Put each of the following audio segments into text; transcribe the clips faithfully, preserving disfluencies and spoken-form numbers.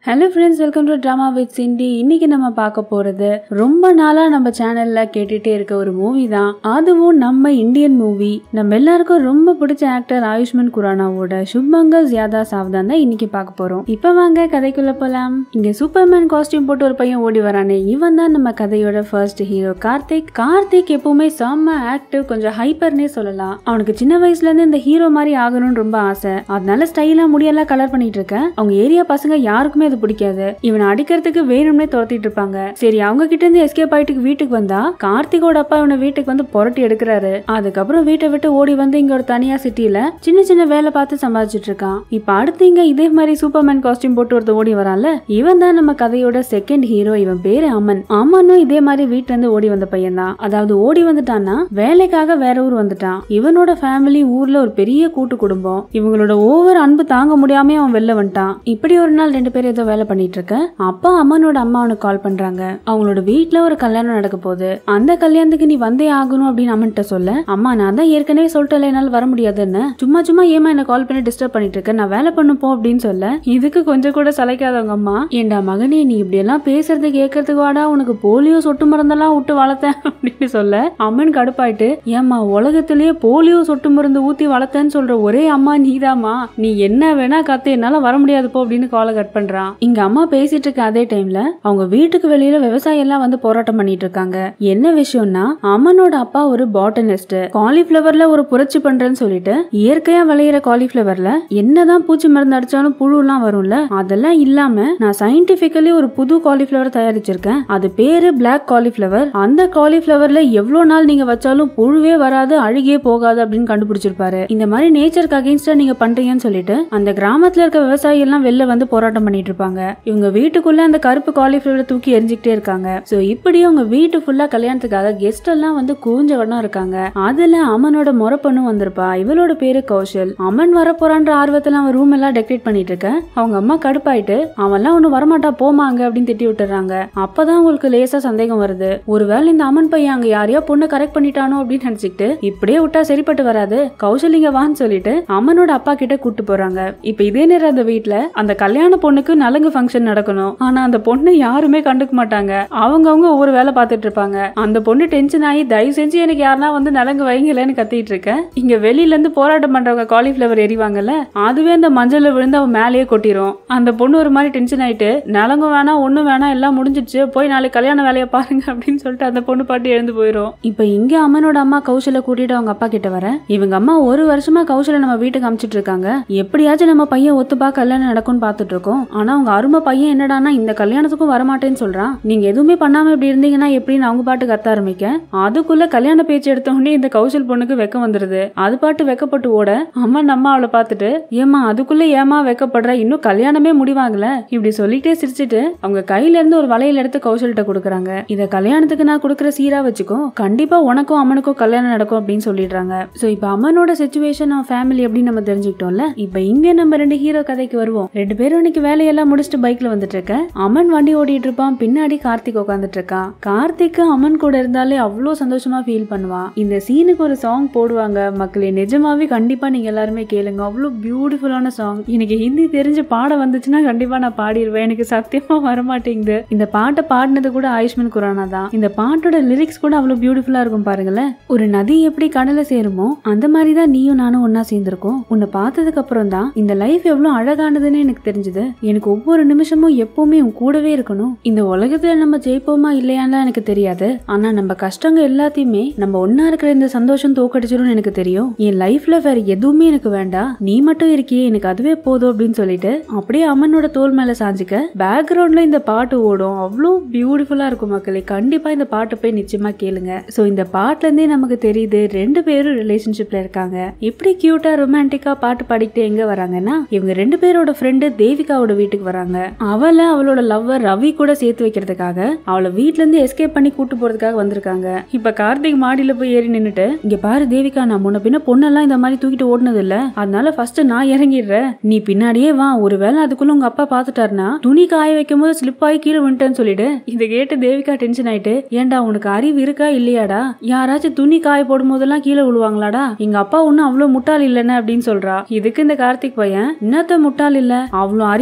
Hello friends, welcome to Drama with Sindy. இன்னைக்கு நம்ம பார்க்க போறது ரொம்ப நாளா நம்ம சேனல்ல கேட்டுட்டே இருக்க ஒரு மூவி தான். அதுவும் நம்ம இந்தியன் மூவி. நம்ம எல்லாருக்கும் ரொம்ப பிடிச்ச ஆக்டர் ஆயுஷ்மான் குரானாவோட சுப்மங்கல் ஜியாதா சாவ்தான் தான் இன்னைக்கு பார்க்க போறோம். இப்போ வாங்க கதைக்குள்ள போலாம். இங்க சூப்பர்மேன் காஸ்டியூம் போட்டு ஒரு பையன் ஓடி வரானே, இவன் தான் நம்ம கதையோட ஃபர்ஸ்ட் ஹீரோ கார்த்திக். கார்த்திக் எப்பவுமே செம்ம ஆக்டிவ், கொஞ்சம் ஹைப்பர்னே சொல்லலாம். அவனுக்கு சின்ன வயசுல இருந்து இந்த ஹீரோ மாதிரி ஆகணும்னு ரொம்ப ஆசை. அதனால ஸ்டைலா முடியெல்லாம் கலர் பண்ணிட்டு இருக்க. அவங்க ஏரியா பசங்க யாருக்குமே பிடிக்காது. இவனை அடிக்கிறதுக்கு வேணும்னே துரத்திட்டு இருப்பாங்க. சரி, அவங்க கிட்ட இருந்து எஸ்கேப் ஆயிட்டு வீட்டுக்கு வந்தா கார்த்திகோட அப்பா இவனை வீட்டுக்கு வந்து புரட்டி எடுக்கிறாரு. அதுக்கப்புறம் வீட்டை விட்டு ஓடி வந்து இங்க ஒரு தனியா சிட்டில சின்ன சின்ன வேலை பார்த்து சம்பாதிச்சிட்டு இருக்கான். இப்ப அடுத்து இங்க இதே மாதிரி சூப்பர்மேன் காஸ்டியூம் போட்டு ஒருத்த ஓடி வரான்ல, இவன் தான் நம்ம கதையோட செகண்ட் ஹீரோ. இவன் பேரு அமன். அமனும் இதே மாதிரி வீட்டுல இருந்து ஓடி வந்த பையன் தான். அதாவது ஓடி வந்துட்டான்னா வேலைக்காக வேற ஊர் வந்துட்டான். இவனோட ஃபேமிலி ஊர்ல ஒரு பெரிய கூட்டு குடும்பம். இவங்களோட ஓவர் அன்பு தாங்க முடியாம அவன் வெளில வந்துட்டான். இப்படி ஒரு நாள் ரெண்டு பேரும் ஏதோ வேலை பண்ணிட்டு இருக்க அப்பா அம்மனோட அம்மா அவனுக்கு கால் பண்றாங்க. அவங்களோட வீட்டுல ஒரு கல்யாணம் நடக்க போகுது. அந்த கல்யாணத்துக்கு நீ வந்தே ஆகணும் அப்படின்னு அம்மன்ட்ட சொல்ல, அம்மா நான் தான் ஏற்கனவே சொல்லிட்டேன் என்னால வர முடியாதுன்னு, சும்மா சும்மா ஏமா என்ன கால் பண்ணி டிஸ்டர்ப் பண்ணிட்டு இருக்க, நான் வேலை பண்ண போ அப்படின்னு சொல்ல, இதுக்கு கொஞ்சம் கூட சளைக்காதவங்க அம்மா, ஏண்டா மகனே நீ இப்படி எல்லாம் பேசுறது கேட்கறதுக்கு வாடா, உனக்கு போலியோ சொட்டு மருந்தெல்லாம் விட்டு வளர்த்தேன் அப்படின்னு சொல்ல, அம்மன் கடுப்பாயிட்டு, ஏமா உலகத்திலேயே போலியோ சொட்டு மருந்து ஊத்தி வளர்த்தேன்னு சொல்ற ஒரே அம்மா நீதாமா, நீ என்ன வேணா கத்து, என்னால வர முடியாது போ அப்படின்னு காலை கட் பண்றான். இங்க அம்மா பேசிட்டு இருக்க அதே டைம்ல அவங்க வீட்டுக்கு வெளியில விவசாயி எல்லாம் வந்து போராட்டம் பண்ணிட்டு இருக்காங்க. என்ன விஷயம்னா, அம்மனோட அப்பா ஒரு பாட்டனிஸ்ட். காலிஃபிளவர்ல ஒரு புரட்சி பண்றேன்னு சொல்லிட்டு இயற்கையா விளையிற காலிஃபிளவர்ல என்னதான் பூச்சி மருந்து அடிச்சாலும் புழு எல்லாம் வரும்ல, அதெல்லாம் இல்லாம நான் சயின்டிபிக்கலி ஒரு புது காலிஃபிளவர் தயாரிச்சிருக்கேன். அது பேரு பிளாக் காலிஃபிளவர். அந்த காலிஃபிளவர்ல எவ்வளவு நாள் நீங்க வச்சாலும் புழுவே வராது, அழுகியே போகாது அப்படின்னு கண்டுபிடிச்சிருப்பாரு. இந்த மாதிரி நேச்சருக்கு அகைன்ஸ்டா நீங்க பண்றீங்கன்னு சொல்லிட்டு அந்த கிராமத்துல இருக்க விவசாயி எல்லாம் வெளில வந்து போராட்டம் பண்ணிட்டு இருப்பாங்க. இவங்க வீட்டுக்குள்ள அந்த கருப்பு காலிஃபிளவர் தூக்கி எரிஞ்சுக்கிட்டே இருக்காங்க. சோ இப்படி அவங்க வீட்டு ஃபுல்லா கல்யாணத்துக்காக கெஸ்ட் எல்லாம் வந்து கூஞ்சவனா இருக்காங்க. அதுல அமனோட முறப்பனும் வந்திருப்பா. இவளோட பேரு கௌஷல். அமன் வர போறான்ற ஆர்வத்துல அவன் ரூம் எல்லாம் டெக்கரேட் பண்ணிட்டு இருக்க அவங்க அம்மா கடுப்பாயிட்டு, அவன் எல்லாம் ஒண்ணு வரமாட்டா போமாங்க அப்படின்னு திட்டி விட்டுறாங்க. அப்பதான் உங்களுக்கு லேசா சந்தேகம் வருது, ஒருவேளை இந்த அமன் பையன் அங்க யாரையா பொண்ணு கரெக்ட் பண்ணிட்டானோ அப்படின்னு நினைச்சுக்கிட்டு, இப்படியே விட்டா சரிப்பட்டு வராது, கௌஷல் இங்க வான்னு சொல்லிட்டு அமனோட அப்பா கிட்ட கூட்டு போறாங்க. இப்ப இதே நேரம் அந்த வீட்டுல அந்த கல்யாண பொண்ணுக்கு நலங்கு ஃபங்க்ஷன் நடக்கணும். ஆனா அந்த பொண்ணு யாருமே கண்டுக்க மாட்டாங்க. அவங்க அவங்க ஒவ்வொரு வேலை பார்த்துட்டு இருப்பாங்க. அந்த பொண்ணு டென்ஷன் ஆகி, தயவு செஞ்சு எனக்கு யாருன்னா வந்து நலங்கு வைங்கலன்னு கத்திட்டு இருக்க. இங்க வெளியில இருந்து போராட்டம் பண்றவங்க காலிஃபிளவர் எரிவாங்கல்ல, அதுவே அந்த மஞ்சள்ல விழுந்து அவன் மேலேயே கொட்டிரும். அந்த பொண்ணு ஒரு மாதிரி டென்ஷன் ஆயிட்டு, நலங்கு வேணா ஒண்ணு வேணா எல்லாம் முடிஞ்சிச்சு, போய் நாளைக்கு கல்யாண வேலையை பாருங்க அப்படின்னு சொல்லிட்டு அந்த பொண்ணு பாட்டு எழுந்து போயிரும். இப்ப இங்க அம்மனோட அம்மா கௌஷலை கூட்டிட்டு அவங்க அப்பா கிட்ட வர, இவங்க அம்மா ஒரு வருஷமா கௌஷலை நம்ம வீட்டுக்கு அமிச்சிட்டு இருக்காங்க. எப்படியாச்சும் நம்ம பையன் ஒத்துப்பா கல்யாணம் நடக்கும்னு பாத்துட்டு இருக்கோம். ஆனா அவங்க அருமை பையன் என்னடானா இந்த கல்யாணத்துக்கும் வரமாட்டேன்னு சொல்றான். நீங்க எதுவுமே பண்ணாம இப்படி இருந்தீங்கன்னா எப்படின்னு அவங்க பாட்டு கத்த ஆரம்பிக்க, அதுக்குள்ள கல்யாண பேச்சு எடுத்த உடனே இந்த கௌஷல் பொண்ணுக்கு வெக்க வந்துருது. அது பாட்டு வெக்கப்பட்டு ஓட, அம்மா நம்ம அவளை பார்த்துட்டு, ஏமா அதுக்குள்ள ஏமா வெக்கப்படுற, இன்னும் கல்யாணமே முடிவாங்கல இப்படி சொல்லிட்டே சிரிச்சுட்டு அவங்க கையில இருந்து ஒரு வளையல் எடுத்து கௌஷல்கிட்ட கொடுக்குறாங்க. இத கல்யாணத்துக்கு நான் கொடுக்குற சீரா வச்சுக்கோ, கண்டிப்பா உனக்கும் அம்மனுக்கும் கல்யாணம் நடக்கும் அப்படின்னு சொல்லிடுறாங்க. சோ இப்ப அம்மனோட சிச்சுவேஷன் அவன் ஃபேமிலி அப்படின்னு நம்ம தெரிஞ்சுக்கிட்டோம்ல. இப்ப இங்க நம்ம ரெண்டு ஹீரோ கதைக்கு வருவோம். ரெண்டு பேரும் இன்னைக்கு வேலையெல்லாம் முடிச்சுட்டு பைக்ல வந்துட்டு இருக்க, அமன் வண்டி ஓடிட்டு இருப்பான். பின்னாடி கார்த்திக் உட்காந்துட்டு இருக்கான். கார்த்திக் அமன் கூட இருந்தாலே அவ்வளவு சந்தோஷமா ஃபீல் பண்ணுவான். இந்த சீனுக்கு ஒரு சாங் போடுவாங்க மக்களே, நிஜமாவே கண்டிப்பா நீங்க எல்லாருமே கேளுங்க. அவ்வளவு பியூட்டிஃபுல்லான சாங். எனக்கு ஹிந்தி தெரிஞ்சு பாட வந்துச்சுன்னா கண்டிப்பா நான் பாடிடுவேன். எனக்கு சத்தியமா வரமாட்டேங்குது. இந்த பாட்டை பாடினது கூட ஆயுஷ்மான் குரானா தான். இந்த பாட்டோட லிரிக்ஸ் கூட அவ்வளவு பியூட்டிஃபுல்லா இருக்கும் பாருங்களேன். ஒரு நதி எப்படி கடலை சேருமோ அந்த மாதிரிதான் நீயும் நானும் ஒன்னா சேர்ந்திருக்கோம். உன்னை பார்த்ததுக்கு அப்புறம் தான் இந்த லைஃப் எவ்வளவு அழகானதுன்னு எனக்கு தெரிஞ்சது. எனக்கு ஒவ்வொரு நிமிஷமும் எப்பவுமே உன் கூடவே இருக்கணும். இந்த உலகத்துல நம்ம ஜெயிப்போமா இல்லையான்னு எனக்கு தெரியாது. ஆனா நம்ம கஷ்டங்கள் எல்லாத்தையுமே நம்ம ஒன்னா இருக்கிற இந்த சந்தோஷம் தோக்கடிச்சிடும் எனக்கு தெரியும். என் லைஃப்ல வேற எதுவுமே எனக்கு வேண்டாம், நீ மட்டும் இருக்கியே எனக்கு அதுவே போதும் அப்படின்னு சொல்லிட்டு அப்படியே அம்மனோட தோல் மேல சாஞ்சிக்க பேக்ரவுண்ட்ல இந்த பாட்டு ஓடும். அவ்வளவு பியூட்டிஃபுல்லா இருக்கும் மக்களே. கண்டிப்பா இந்த பாட்டு போய் நிச்சயமா கேளுங்க. சோ இந்த பாட்டுல இருந்தே நமக்கு தெரியுது ரெண்டு பேரும் ரிலேஷன்ஷிப்ல இருக்காங்க. எப்படி கியூட்டா ரொமான்டிக்கா பாட்டு பாடிக்கிட்டு எங்க வராங்கன்னா, இவங்க ரெண்டு பேரோட ஃப்ரெண்டு தேவிகாவோட வீட்டுக்கு வராங்க. அவளை அவளோட லவ்வர் ரவி கூட சேர்த்து வைக்கிறதுக்காக அவளை வீட்ல இருந்து எஸ்கேப் பண்ணி கூட்டு போறதுக்காக வந்திருக்காங்க. இப்ப கார்த்திக் மாடியில போய் ஏறி நின்னுட்டு, இங்க பாரு தேவிகா, நான் முன்ன பின்ன பொண்ணெல்லாம் இந்த மாதிரி தூக்கிட்டு ஓடுனது இல்ல, அதனால ஃபர்ஸ்ட் நான் இறங்கிடுறேன், நீ பின்னாடியே வா. ஒருவேளை அதுக்குள்ள உங்க அப்பா பாத்துட்டாருன்னா துணி காய வைக்கும் போது ஸ்லிப் ஆகி கீழே விட்டேன்னு சொல்லிட்டு. இதை கேட்டு தேவிகா டென்ஷன் ஆயிட்டு, ஏன்டா உனக்கு அறிவு இருக்கா இல்லையாடா, யாராச்சும் துணி காய போடும் போதெல்லாம் கீழே விழுவாங்களாடா, எங்க அப்பா ஒன்னும் அவ்வளவு முட்டாள் இல்லன்னு அப்படின்னு சொல்றா. இதுக்கு இந்த கார்த்திக் பையன், இன்னத்த முட்டாள் இல்ல, அவ்வளவு அறிவாளியா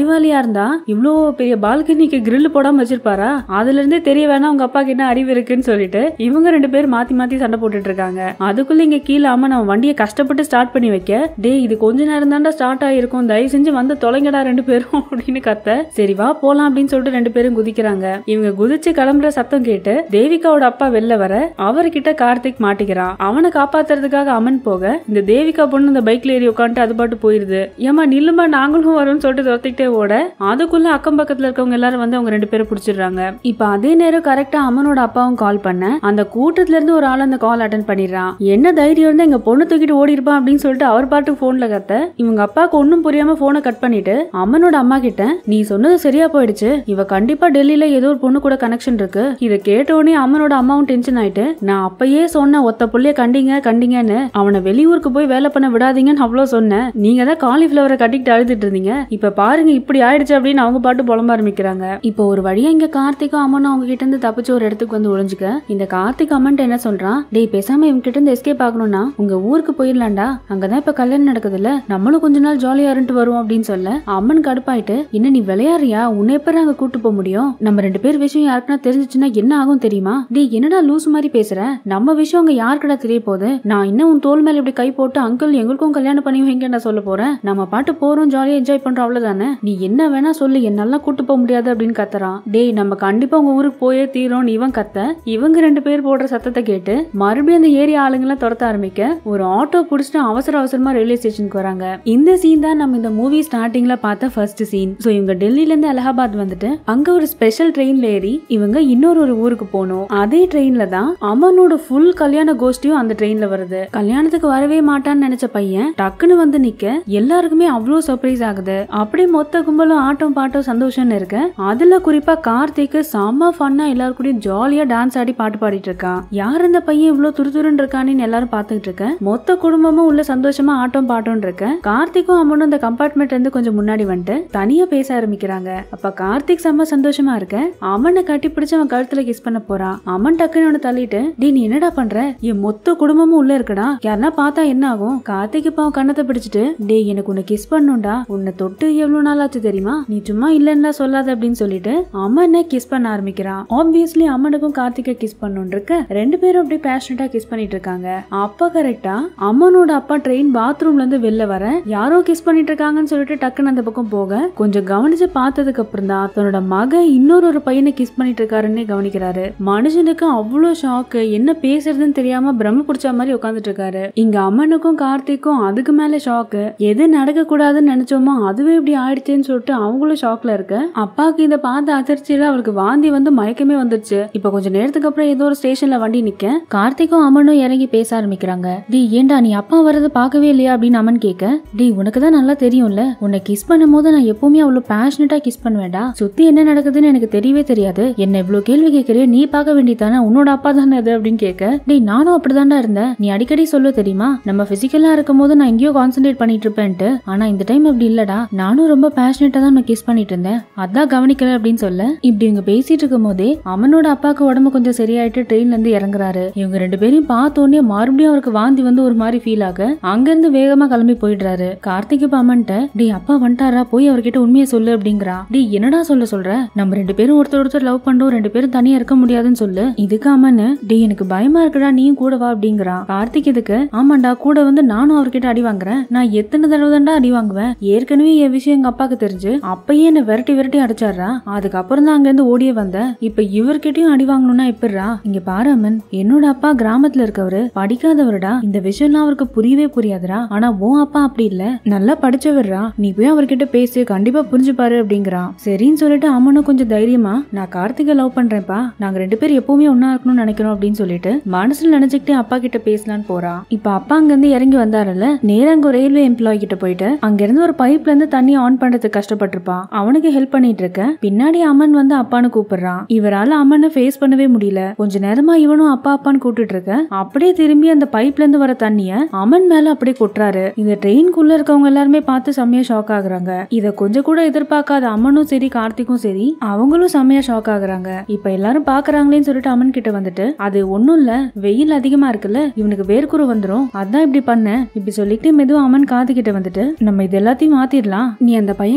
இருந்தா இவ்ளோ பெரிய பால்கனிக்கு கிரில் போடாம வச்சிருப்பாரா? அதுல இருந்தே தெரிய வேணா உங்க அப்பா கிட்ட அறிவு இருக்குன்னு சொல்லிட்டு இவங்க ரெண்டு பேரும் மாத்தி மாத்தி சண்டை போட்டுட்டு இருக்காங்க. அதுக்குள்ள இங்க கீழே அம்மன் அவன் வண்டியை கஷ்டப்பட்டு ஸ்டார்ட் பண்ணி வைக்க, டே இது கொஞ்ச நேரம் தாண்டா ஸ்டார்ட் ஆயிருக்கும், தயவு செஞ்சு வந்து தொலைங்கடா ரெண்டு பேரும் அப்படின்னு கத்த, சரி வா போலாம் அப்படின்னு சொல்லிட்டு ரெண்டு பேரும் குதிக்கிறாங்க. இவங்க குதிச்சு கிளம்புற சத்தம் கேட்டு தேவிகாவோட அப்பா வெளில வர அவர்கிட்ட கார்த்திக் மாட்டிக்கிறான். அவனை காப்பாத்துறதுக்காக அம்மன் போக இந்த தேவிகா பொண்ணு இந்த பைக்ல ஏறி உட்காந்துட்டு அது பாட்டு போயிருது. ஏமா நில்லுமா நாங்களும் வரோம்னு சொல்லிட்டு துரத்திக்கிட்டே ஓட அதுக்குள்ள அக்கம் பக்கத்துல இருக்கவங்க எல்லாரும் வந்து அவங்க ரெண்டு பேரும் பிடிச்சிடுறாங்க. இப்ப அதே நேரம் கரெக்டா அம்மனோட அப்பாவும் கால் பண்ண அந்த கூட்டத்துல இருந்து ஒரு ஆள் அந்த கால் அட்டன் பண்ணிடுறான். என்ன தைரியம் இருந்தா எங்க பொண்ணு தூக்கிட்டு ஓடி இருப்பான் அப்படின்னு சொல்லிட்டு அவர் பாட்டு போன்ல கத்த இவங்க அப்பாவுக்கு ஒன்னும் புரியாம போனை கட் பண்ணிட்டு அம்மனோட அம்மா கிட்ட நீ சொன்னது சரியா போயிடுச்சு, இவ கண்டிப்பா டெல்லியில ஏதோ ஒரு பொண்ணு கூட கனெக்ஷன் இருக்கு. இத கேட்டோடனே அம்மனோட அம்மாவும் டென்ஷன் ஆயிட்டு நான் அப்பயே சொன்ன ஒத்த புள்ளைய கண்டிங்க கண்டிங்கன்னு அவனை வெளியூருக்கு போய் வேலை பண்ண விடாதீங்கன்னு அவ்வளவு சொன்னேன். நீங்க தான் காலிஃபிளவரை கட்டிக்கிட்டு அழுதுட்டு இருந்தீங்க, இப்ப பாருங்க இப்படி ஆயிடுச்சு அப்படின்னு அவங்க பாட்டு புலம்ப ஆரம்பிக்கிறாங்க. இப்போ ஒரு வழியா இங்க கார்த்திக்கும் அம்மனும் அவங்க கிட்ட இருந்து தப்பிச்சு ஒரு இடத்துக்கு வந்து ஒளிஞ்சுக்க இந்த கார்த்திக் அம்மன் என்ன சொல்றான், டேய் பேசாம இவங்க கிட்ட இருந்து எஸ்கேப் ஆகணும்னா உங்க ஊருக்கு போயிடலாம்டா, அங்கதான் இப்ப கல்யாணம் நடக்குதுல்ல, நம்மளும் கொஞ்ச நாள் ஜாலியா இருந்துட்டு வருவோம் அப்படின்னு சொல்ல அம்மன் கடுப்பாயிட்டு என்ன நீ விளையாடுறியா, உன்னை எப்ப அங்க கூட்டு போக முடியும், நம்ம ரெண்டு பேர் விஷயம் யாருக்குன்னா தெரிஞ்சிச்சுன்னா என்ன ஆகும் தெரியுமா, டே என்னடா லூஸ் மாதிரி பேசுற, நம்ம விஷயம் அங்க யாருக்கடா தெரிய போகுது, நான் இன்னும் உன் தோல் மேல இப்படி கை போட்டு அங்கிள் எங்களுக்கும் கல்யாணம் பண்ணி வைங்க நான் சொல்ல போறேன், நம்ம பாட்டு போறோம் ஜாலியா என்ஜாய் பண்றோம் அவ்வளவுதானே, நீ என்ன வேணா சொல்லு என்னெல்லாம் கூட்டு போக முடியாது அப்படின்னு கத்துறான். டேய் நம்ம கண்டிப்பா உங்க ஊருக்கு போயே தீரோம் இவன் கத்த இவங்க ரெண்டு பேர் போடுற சத்தத்தை கேட்டு மறுபடியும் அந்த ஏரியா ஆளுங்கெல்லாம் துரத்த ஆரம்பிக்க ஒரு ஆட்டோ புடிச்சிட்டு அவசர அவசரமா ரயில்வே ஸ்டேஷனுக்கு வராங்க. இந்த சீன் தான் நம்ம இந்த மூவி ஸ்டார்டிங்ல பார்த்த ஃபர்ஸ்ட் சீன். சோ இவங்க டெல்லியில இருந்து அலகாபாத் வந்துட்டு அங்க ஒரு ஸ்பெஷல் ட்ரெயின்ல ஏறி இவங்க இன்னொரு ஒரு ஊருக்கு போகணும். அதே ட்ரெயின்ல தான் அம்மனோட ஃபுல் கல்யாண கோஷ்டியும் அந்த ட்ரெயின்ல வருது. கல்யாணத்துக்கு வரவே மாட்டான்னு நினைச்ச பையன் டக்குன்னு வந்து நிக்க எல்லாருக்குமே அவ்வளவு சர்ப்ரைஸ் ஆகுது. அப்படியே மொத்த கும்பலும் ஆட்டம் பாட்டம் சந்தோஷம்னு இருக்க அதுல குறிப்பா கார்த்திக்கு செம்ம ஃபன்னா எல்லாரும் கூட ஜாலியா டான்ஸ் ஆடி பாட்டு பாடிட்டு இருக்கான். யார் இந்த பையன் இவ்வளவு துருதுருன்னு இருக்கான்னு எல்லாரும் பாத்துக்கிட்டு இருக்க மொத்த குடும்பமும் உள்ள சந்தோஷமா ஆட்டம் பாட்டம் இருக்க கார்த்திக்கும் அம்மனும் இந்த கம்பார்ட்மெண்ட் இருந்து கொஞ்சம் முன்னாடி வந்துட்டு தனியா பேச ஆரம்பிக்கிறாங்க. அப்ப கார்த்திக் செம்ம சந்தோஷமா இருக்க அம்மனை கட்டி பிடிச்சு அவன் கழுத்துல கிஸ் பண்ண போறான். அம்மன் டக்குன்னு அவனை தள்ளிட்டு டே நீ என்னடா பண்ற, என் மொத்த குடும்பமும் உள்ள இருக்கடா, யாருன்னா பார்த்தா என்ன ஆகும், கார்த்திக் இப்ப அவன் கண்ணத்தை பிடிச்சிட்டு டே எனக்கு உன்னை கிஸ் பண்ணுண்டா, உன்னை தொட்டு எவ்வளவு நாள் ஆச்சு தெரியுமா, நீ சும்மா இல்லன்னா சொல்லாத அப்படின்னு சொல்லிட்டு அம்மனை கிஸ் பண்ண ஆரம்பிக்கிறான். ஆப்வியஸ்லி அம்மனுக்கும் கார்த்திகை கிஸ் பண்ணணும் இருக்க ரெண்டு பேரும் அப்படியே பேஷனட்டா கிஸ் பண்ணிட்டு இருக்காங்க. அப்ப கரெக்டா அம்மனோட அப்பா ட்ரெயின் பாத்ரூம்ல இருந்து வெளில வர யாரோ கிஸ் பண்ணிட்டு இருக்காங்கன்னு சொல்லிட்டு டக்குன்னு அந்த பக்கம் போக கொஞ்சம் கவனிச்சு பார்த்ததுக்கு அப்புறம் தான் தன்னோட மக இன்னொரு ஒரு பையனை கிஸ் பண்ணிட்டு இருக்காருன்னு கவனிக்கிறாரு. மனுஷனுக்கு அவ்வளவு ஷாக்கு, என்ன பேசுறதுன்னு தெரியாம பிரம்ம பிடிச்ச மாதிரி உட்காந்துட்டு இருக்காரு. இங்க அம்மனுக்கும் கார்த்திக்கும் அதுக்கு மேல ஷாக்கு, எது நடக்க கூடாதுன்னு நினைச்சோமோ அதுவே இப்படி ஆயிடுச்சேன்னு சொல்லிட்டு அவங்களும் ஷாக்ல இருக்க அப்பாக்கு இதை பார்த்து அதிர்ச்சியில அவருக்கு வாந்தி வந்து மயக்கமே வந்துருச்சு. இப்ப கொஞ்ச நேரத்துக்கு அப்புறம் ஏதோ ஒரு ஸ்டேஷன்ல வண்டி நிக்க கார்த்திக்கும் அம்மனும் இறங்கி பேச ஆரம்பிக்கிறாங்க. டி ஏண்டா நீ அப்பா வரது பாக்கவே இல்லையா அப்படின்னு அம்மன் கேட்க டி உனக்கு தான் நல்லா தெரியும்ல, உன்னை கிஸ் பண்ணும் போது நான் எப்பவுமே அவ்வளவு பேஷனட்டா கிஸ் பண்ணுவேன்டா, சுத்தி என்ன நடக்குதுன்னு எனக்கு தெரியவே தெரியாது, என்ன இவ்வளவு கேள்வி கேட்கறிய, நீ பார்க்க வேண்டியதானே, உன்னோட அப்பா தானே அது அப்படின்னு கேட்க டே நானும் அப்படிதான்டா இருந்தேன், நீ அடிக்கடி சொல்ல தெரியுமா நம்ம பிசிக்கலா இருக்கும் போது நான் எங்கேயோ கான்சென்ட்ரேட் பண்ணிட்டு இருப்பேன்ட்டு, ஆனா இந்த டைம் அப்படி இல்லடா, நானும் ரொம்ப பேஷனட்டா தான் கிஸ் பண்ணிட்டு இருந்தேன், அதான் கவனிக்கல அப்படின்னு சொல்ல இப்படி இவங்க பேசிட்டு இருக்கும் போதே அம்மனோட அப்பாக்கு உடம்பு கொஞ்சம் சரியாயிட்டு ட்ரெயின்ல இருந்து இறங்குறாரு. இவங்க ரெண்டு பேரையும் பார்த்தோன்னே மறுபடியும் அவருக்கு வாந்தி வந்து ஒரு மாதிரி ஃபீல் ஆக அங்கிருந்து வேகமா கிளம்பி போயிடுறாரு. கார்த்திக் இப்ப அம்மன்ட்ட டே அப்பா வந்துட்டாரா, போய் அவர்கிட்ட உண்மையை சொல்லு அப்படிங்கிறா. டே என்னடா சொல்ல சொல்ற, நம்ம ரெண்டு பேரும் ஒருத்தர் ஒருத்தர் லவ் பண்றோம், ரெண்டு பேரும் தனியா இருக்க முடியாதுன்னு சொல்லு. இதுக்கு அம்மன் டே எனக்கு பயமா இருக்குடா நீயும் கூட வா அப்படிங்கிறா. கார்த்திக் இதுக்கு ஆமாண்டா கூட வந்து நானும் அவர்கிட்ட அடி வாங்குறேன், நான் எத்தனை தடவை தான்டா அடி வாங்குவேன், ஏற்கனவே என் விஷயம் எங்க அப்பாக்கு தெரிஞ்சு அப்பயே என்ன விரட்டி விரட்டி அடிச்சாரா, அதுக்கப்புறம் தான் அங்க இருந்து ஓடியே வந்தேன், இப்ப இவர்கிட்டயும் அடி வாங்கணும்னா எப்படிரா, இங்க பாரு அம்மன் என்னோட அப்பா கிராமத்துல இருக்கவரு, படிக்காதவருடா, இந்த விஷயம்லாம் அவருக்கு புரியவே புரியாதுடா, ஆனா உன் அப்பா அப்படி இல்ல, நல்லா படிச்சவர்ரா, நீ போய் அவர்கிட்ட பேசு கண்டிப்பா புரிஞ்சுப்பாரு அப்படிங்கிறான். சரின்னு சொல்லிட்டு அம்மனும் கொஞ்சம் தைரியமா நான் கார்த்திகை லவ் பண்றேன்ப்பா, நாங்க ரெண்டு பேரும் எப்பவுமே ஒன்னா இருக்கணும்னு நினைக்கிறோம் அப்படின்னு சொல்லிட்டு மனசுல நினைச்சுக்கிட்டே அப்பா கிட்ட பேசலான்னு போறா. இப்ப அப்பா அங்க இருந்து இறங்கி வந்தாருல, நேரா அங்க ரயில்வே எம்ப்ளாய் கிட்ட போயிட்டு அங்க இருந்து ஒரு பைப்ல இருந்து தண்ணி ஆன் பண்றதுக்கு கஷ்டப்பட்டிருப்பான், அவனுக்கு ஹெல்ப் பண்ணிட்டு இருக்க பின்னாடி அம்மன் வந்து அப்பான்னு கூப்பிடுறான். இவரால அம்மனை ஃபேஸ் பண்ணவே முடியல, கொஞ்ச நேரமா இவனும் அப்பா அப்பான்னு கூப்பிட்டு இருக்க அப்படியே திரும்பி அந்த பைப்ல இருந்து வர தண்ணிய அம்மன் மேல அப்படியே கொட்டுறாரு. இந்த ட்ரெயின்குள்ள இருக்கவங்க எல்லாருமே பார்த்து செம்மையா ஷாக் ஆகுறாங்க. இத கொஞ்சம் கூட எதிர்பார்க்காத அம்மனும் சரி கார்த்திக்கும் சரி அவங்களும் செம்மையா ஷாக் ஆகுறாங்க. இப்ப எல்லாரும் பாக்குறாங்களேன்னு சொல்லிட்டு அம்மன் கிட்ட வந்துட்டு அது ஒண்ணும் இல்ல, வெயில் அதிகமா இருக்குல்ல, இவனுக்கு வேர்க்குரு வந்துரும், அதான் இப்படி பண்ண இப்படி சொல்லிட்டு மெதுவா அம்மன் காது கிட்ட வந்துட்டு நம்ம இது எல்லாத்தையும் மாத்திடலாம், நீ அந்த பையன் கிட்ட இருந்து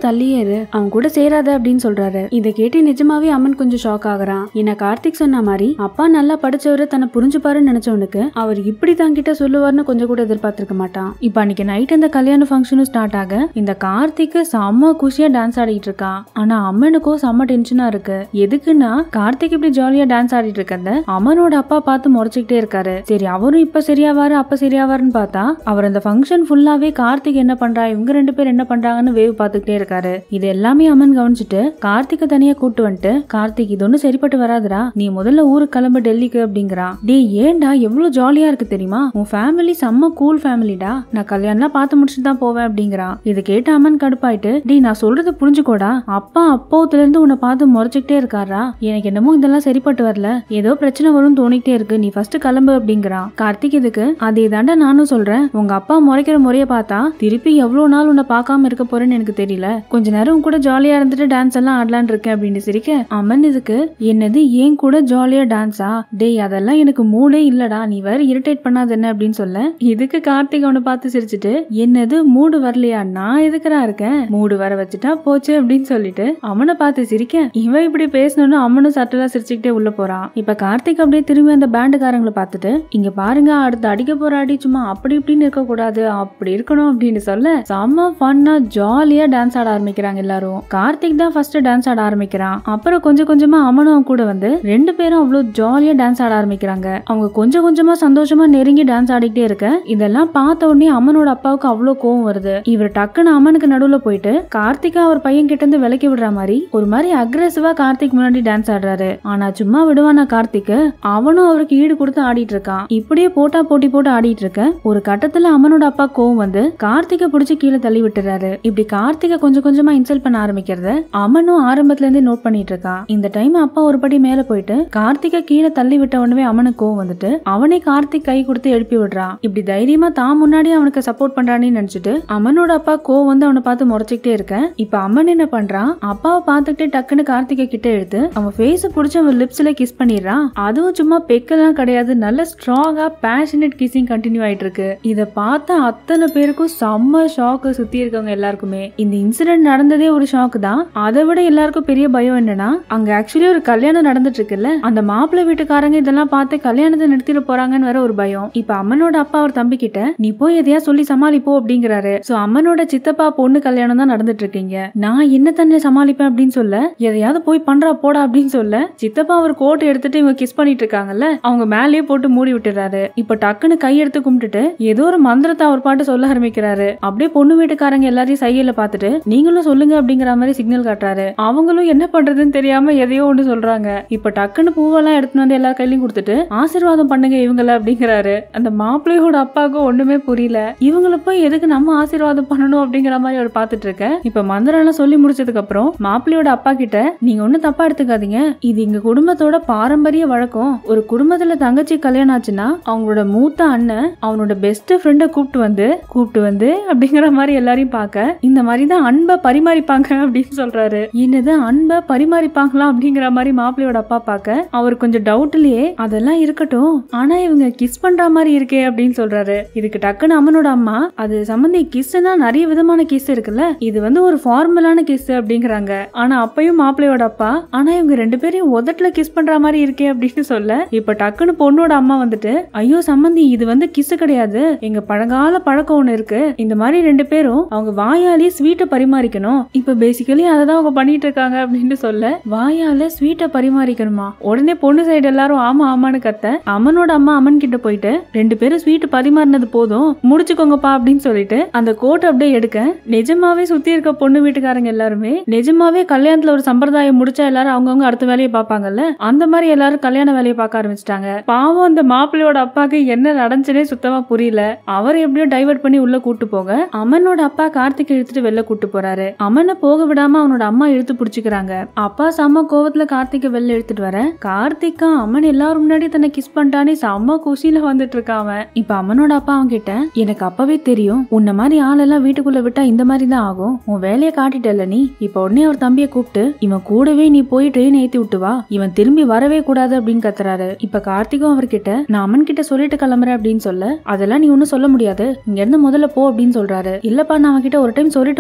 கொஞ்சம் தள்ளியே இரு, அவன் கூட சேராத அப்படின்னு சொல்றாரு. இதை கேட்டு நிஜமாவே அம்மன் கொஞ்சம் ஷாக் ஆகுறான். என்ன கார்த்திக் சொன்ன மாதிரி அப்பா நல்லா படிச்சவரு தன்னை புரிஞ்சுப்பாருன்னு நினைச்சவனுக்கு அவர் இப்படி தான் கிட்ட சொல்லுவார்னு கொஞ்சம் கூட எதிர்பார்த்திருக்க மாட்டான். இப்ப அன்னைக்கு நைட் இந்த கல்யாண ஃபங்க்ஷனும் ஸ்டார்ட் ஆக இந்த கார்த்திக் செம்ம குஷியா டான்ஸ் ஆடிட்டு இருக்கான். ஆனா அம்மனுக்கும் செம்ம டென்ஷனா இருக்கு. எதுக்குன்னா கார்த்திக் இப்படி ஜாலியா டான்ஸ் ஆடிட்டு இருக்கத அம்மனோட அப்பா பார்த்து முறைச்சுக்கிட்டே இருக்காரு. சரி அவரும் இப்ப சரியாவாரு அப்ப சரியாவாருன்னு பார்த்தா அவர் அந்த ஃபங்க்ஷன் ஃபுல்லாவே கார்த்திக் என்ன பண்றா இவங்க ரெண்டு பேர் என்ன பண்றாங்கன்னு வேவ் பார்த்துக்கிட்டே இருக்காரு. இது எல்லாமே அம்மன் கவனிச்சுட்டு கார்த்திகை தனியா கூட்டு வந்துட்டு, கார்த்திக் இது ஒன்னும் சரிப்பட்டு வராதுடா, நீ முதல்ல ஊருக்கு கிளம்பு டெல்லிக்கு அப்படிங்கிறான். டே ஏன்டா எவ்வளவு ஜாலியா இருக்கு தெரியுமா, உன் ஃபேமிலி செம்ம கூல் ஃபேமிலிடா, நான் கல்யாணம் பார்த்து முடிச்சுட்டு தான் போவேன் அப்படிங்கிறான். இது கேட்ட அம்மன் கடுப்பாயிட்டு, டே நான் சொல்றது புரிஞ்சுக்கோடா, அப்பா அப்போத்துல இருந்து உன்னை பார்த்து முறைச்சுக்கிட்டே இருக்காரா, எனக்கு என்னமோ இதெல்லாம் சரிப்பட்டு வரல, ஏதோ பிரச்சனை வரும் தோணிக்கிட்டே இருக்கு, நீ ஃபர்ஸ்ட் கிளம்பு அப்படிங்கிறான். கார்த்திக் இதுக்கு அதே தாண்டா நானும் சொல்றேன், உங்க அப்பா முறைக்கிற முறைய பார்த்தா திருப்பி எவ்வளவு நாள் உன்னை பார்க்காம இருக்க போறேன்னு எனக்கு தெரியல, கொஞ்ச நேரம் கூட ஜாலியா இருந்துட்டு டான்ஸ் எல்லாம் ஆடலான் இருக்கேன் அப்படின்னு சிரிக்க அம்மன் இதுக்கு என்னது ஏன் கூட ஜாலியா டான்ஸா, டேய் அதெல்லாம் எனக்கு மூடே இல்லடா, நீ வேற இரிட்டேட் பண்ணாத என்ன அப்படின்னு சொல்ல இதுக்கு கார்த்திக் அவனை பார்த்து சிரிச்சுட்டு, என்னது மூடு வரலையா, நான் எதுக்குறா இருக்கேன், மூடு வர வச்சுட்டா போச்சு அப்படின்னு சொல்லிட்டு அவனை பார்த்து சிரிக்க இவன் இப்படி பேசணும்னு அம்மனும் சட்டலா சிரிச்சுக்கிட்டே உள்ள போறான். இப்ப கார்த்திக் அப்படியே திரும்பி அந்த பேண்டுக்காரங்களை பார்த்துட்டு, இங்க பாருங்க அடுத்து அடிக்க போற அடி சும்மா அப்படி இப்படின்னு இருக்க கூடாது, அப்படி இருக்கணும் அப்படின்னு சொல்ல செம்ம ஃபன்னா ஜாலியா டான்ஸ் ஆட ஆரம்பிக்கிறாங்க எல்லாரும். கார்த்திக் தான் ஃபர்ஸ்ட் டான்ஸ் ஆட ஆரம்பிக்கிறான். அப்புறம் கொஞ்சம் கொஞ்சமா அம்மனும் கூட வந்து ரெண்டு பேரும் அவ்வளவு ஜாலியா டான்ஸ் ஆட ஆரம்பிக்கிறாங்க. அவங்க கொஞ்சம் கொஞ்சமா சந்தோஷமா நெருங்கி டான்ஸ் ஆடிக்கிட்டே இருக்க இதெல்லாம் பார்த்த உடனே அம்மனோட அப்பாவுக்கு அவ்வளவு கோவம் வருது. இவர் டக்குன்னு அம்மனுக்கு நடுவுல போயிட்டு கார்த்திகா அவர் பையன் கிட்ட இருந்து விலக்கி விடுற மாதிரி ஒரு மாதிரி அக்ரெசிவா கார்த்திக் முன்னாடி டான்ஸ் ஆடுறாரு. ஆனா சும்மா விடுவானா கார்த்திக், அவனும் அவருக்கு ஈடு கொடுத்து ஆடிட்டு இருக்கான். இப்படியே போட்டா போட்டி போட்டு ஆடிட்டு இருக்க ஒரு கட்டத்துல அம்மனோட அப்பா கோவம் வந்து கார்த்திகை பிடிச்சி கீழே தள்ளி விட்டுறாரு. இப்படி கார்த்திகை கொஞ்சம் கொஞ்சமா இன்சல்ட் பண்ண ஆரம்பிக்கிறத அம்மனும் ஆரம்பத்துல இருந்து நோட் பண்ணிட்டு இருக்கான். இந்த டைம் அப்பா ஒரு படி மேல போயிட்டு கார்த்திகை கீழே தள்ளி விட்ட உடனே அவனுக்கு கோவம் வந்துட்டு அவனே கார்த்திக் கை கொடுத்து எழுப்பி விடுறான். இப்படி தைரியமா தான் முன்னாடி அவனுக்கு சப்போர்ட் பண்றான்னு நினைச்சிட்டு அம்மனோட அப்பா கோவம் வந்து அவனை பார்த்து முறைச்சுக்கிட்டே இருக்க இப்ப அம்மன் என்ன பண்றான், அப்பாவை பார்த்துக்கிட்டே டக்குன்னு கார்த்திகை கிட்ட எடுத்து அவன் ஃபேஸ புடிச்சு அவன் லிப்ஸ்ல கிஸ் பண்ணிடுறான். அதுவும் சும்மா பெக்கெல்லாம் கிடையாது, நல்ல ஸ்ட்ராங்கா பேஷனேட் கிசிங் கண்டினியூ ஆயிட்டு இருக்கு. இத பார்த்தா அத்தனை பேருக்கும் செம்ம ஷாக்கு, சுத்தி இருக்கவங்க எல்லாருக்குமே. இந்த இன்சிடென்ட் நடந்ததே ஒரு ஷாக் தான். அதை விட எல்லாருக்கும் பெரிய பயம் என்னன்னா அங்க ஆக்சுவலி ஒரு கல்யாணம் நடந்துட்டு இருக்குல்ல, அந்த மாப்பிள்ளை வீட்டுக்காரங்க இதெல்லாம் பார்த்து கல்யாணத்தை நிறுத்திட்டு போறாங்கன்னு வேற ஒரு பயம். இப்ப அம்மனோட அப்பா அவர் தம்பி கிட்ட நீ போய் எதையா சொல்லி சமாளிப்போ அப்படிங்கிறாரு. சோ அம்மனோட சித்தப்பா பொண்ணு கல்யாணம் தான் நடந்துட்டு இருக்கீங்க, நான் என்ன தன்னை சமாளிப்பேன் அப்படின்னு சொல்ல எதையாவது போய் பண்றா போடா அப்படின்னு சொல்ல சித்தப்பா அவர் கோட் எடுத்துட்டு இவங்க கிஸ் பண்ணிட்டு இருக்காங்கல்ல அவங்க மேலேயே போட்டு மூடி விட்டுறாரு. இப்ப டக்குன்னு கை எடுத்து கும்பிட்டுட்டு ஏதோ ஒரு மந்திரத்தை அவர் பாட்டு சொல்ல ஆரம்பிக்கிறாரு. அப்படியே பொண்ணு வீட்டுக்காரங்க எல்லாரையும் சைகையில பாத்துட்டு நீங்களும் சொல்லுங்க அப்படிங்கிற மாதிரி சிக்னல் காட்டுறாரு. அவங்களும் என்ன பண்றதுன்னு தெரியாம எதையோ ஒண்ணு சொல்றாங்க. இப்ப டக்குன்னு பூவெல்லாம் எடுத்துட்டு வந்து எல்லா கையிலையும் கொடுத்துட்டு ஆசீர்வாதம் பண்ணுங்க இவங்கள அப்படிங்கிறாரு. அந்த மாப்பிள்ளையோட அப்பாவுக்கும் ஒண்ணுமே புரியல, இவங்கள போய் எதுக்கு நம்ம ஆசீர்வாதம் பண்ணணும் அப்படிங்கிற மாதிரி அவர் பாத்துட்டு இருக்க. இப்ப மந்திரம் எல்லாம் சொல்லி முடிச்சதுக்கு அப்புறம் மாப்பிள்ளையோட அப்பா கிட்ட நீங்க ஒண்ணு தப்பா எடுத்துக்காதீங்க, இது எங்க குடும்பத்தோட பாரம்பரிய வழக்கம். ஒரு குடும்பத்துல தங்கச்சி கல்யாணம் ஆச்சுன்னா அவங்களோட மூத்த அண்ணன் அவனோட பெஸ்ட் ஃப்ரெண்ட கூப்பிட்டு வந்து கூப்பிட்டு வந்து அப்படிங்கிற மாதிரி எல்லாரையும் பார்க்க இந்த மாதிரிதான் அன்பை பரிமாறிப்பாங்க அப்படின்னு சொல்றாரு. என்னது அன்பை பரிமாறிப்பாங்களா அப்படிங்கிற மாதிரி மாப்பிள்ளையோட அப்பா பார்க்க அவர் கொஞ்சம் டவுட்லயே அதெல்லாம் இருக்கட்டும், ஆனா இவங்க கிஸ் பண்ற மாதிரி இருக்கே அப்படின்னு சொல்றாரு. இதுக்கு டக்குன்னு அம்மனோட அம்மா அது சம்பந்தி கிஸ்னா நிறைய விதமான கிஸ் இருக்குல்ல, இது வந்து ஒரு ஃபார்மலான கிஸ் அப்படிங்கிறாங்க. ஆனா அப்பயும் மாப்பிள்ளையோட அப்பா ஆனா இவங்க ரெண்டு பேரையும் உதட்டுல கிஸ் பண்ற மாதிரி இருக்கே அப்படின்னு சொல்ல இப்ப டக்குன்னு பொண்ணோட அம்மா வந்துட்டு ஐயோ சம்பந்தி இது வந்து கிஸ் கிடையாது, எங்க பழங்கால பழக்கம் ஒண்ணு இருக்கு, இந்த மாதிரி ரெண்டு பேரும் அவங்க வாயாலேயே ஸ்வீட்டை பரிமாறிக்கணும், இப்ப பேசிக்கலி அததான் அவங்க பண்ணிட்டு இருக்காங்க அப்படின்னு சொல்ல வாயால ஸ்வீட்டை பரிமாறிக்கணுமா. உடனே பொண்ணு சைடு எல்லாரும் ஆமா ஆமான்னு கத்த அம்மனோட அம்மா அம்மன் கிட்ட போயிட்டு ரெண்டு பேரும் ஸ்வீட் பரிமாறினது போதும் முடிச்சுக்கோங்கப்பா அப்படின்னு சொல்லிட்டு அந்த கோட் அப்படியே எடுக்க நிஜமாவே சுத்தி இருக்க பொண்ணு வீட்டுக்காரங்க எல்லாருமே நிஜமாவே கல்யாணத்துல ஒரு சம்பிரதாயம் முடிச்சா எல்லாரும் அவங்கவுங்க அடுத்த வேலையை பார்ப்பாங்கல்ல, அந்த மாதிரி எல்லாரும் கல்யாண வேலையை பார்க்க ஆரம்பிச்சிட்டாங்க. பாவம் அந்த மாப்பிள்ளையோட அப்பாக்கு என்ன நடந்துச்சுனே சுத்தமா புரியல. அவர் எப்படியோ டைவர்ட் பண்ணி உள்ள கூட்டு போக அம்மனோட அப்பா கார்த்திக் இழுத்துட்டு வெளில கூட்டு போறாரு. அம்மனை போக விடாம அவனோட அம்மா இழுத்து புடிச்சுக்கிறாங்க. அப்பா செம்ம கோவத்துல கார்த்திகை வெளில எடுத்துட்டு வர கார்த்திகா அம்மன் எல்லாரும் முன்னாடி தன்னை கிஸ் பண்ணிட்டானே செம்ம குஷியில வந்துட்டு இருக்கான். இப்ப அம்மனோட அப்பா அவன் கிட்ட எனக்கு அப்பவே தெரியும் உன்ன மாதிரி ஆளெல்லாம் வீட்டுக்குள்ள விட்டா இந்த மாதிரி தான் ஆகும், உன் வேலையை காட்டிட்டல நீ, இப்ப உடனே அவர் தம்பியை கூப்பிட்டு இவன் கூடவே நீ போய் ட்ரெயின் ஏத்தி விட்டு வா, இவன் திரும்பி வரவே கூடாது அப்படின்னு கத்துறாரு. இப்ப கார்த்திகும் அவர்கிட்ட நான் அம்மன் கிட்ட சொல்லிட்டு கிளம்புறேன் அப்படின்னு சொல்ல அதெல்லாம் நீ ஒன்னும் சொல்ல முடியாது, இங்க இருந்து முதல்ல போ அப்படின்னு சொல்றாரு. இல்லப்பா நான் அவன் கிட்ட ஒரு டைம் சொல்லிட்டு மட்டும் போயிடுறேன்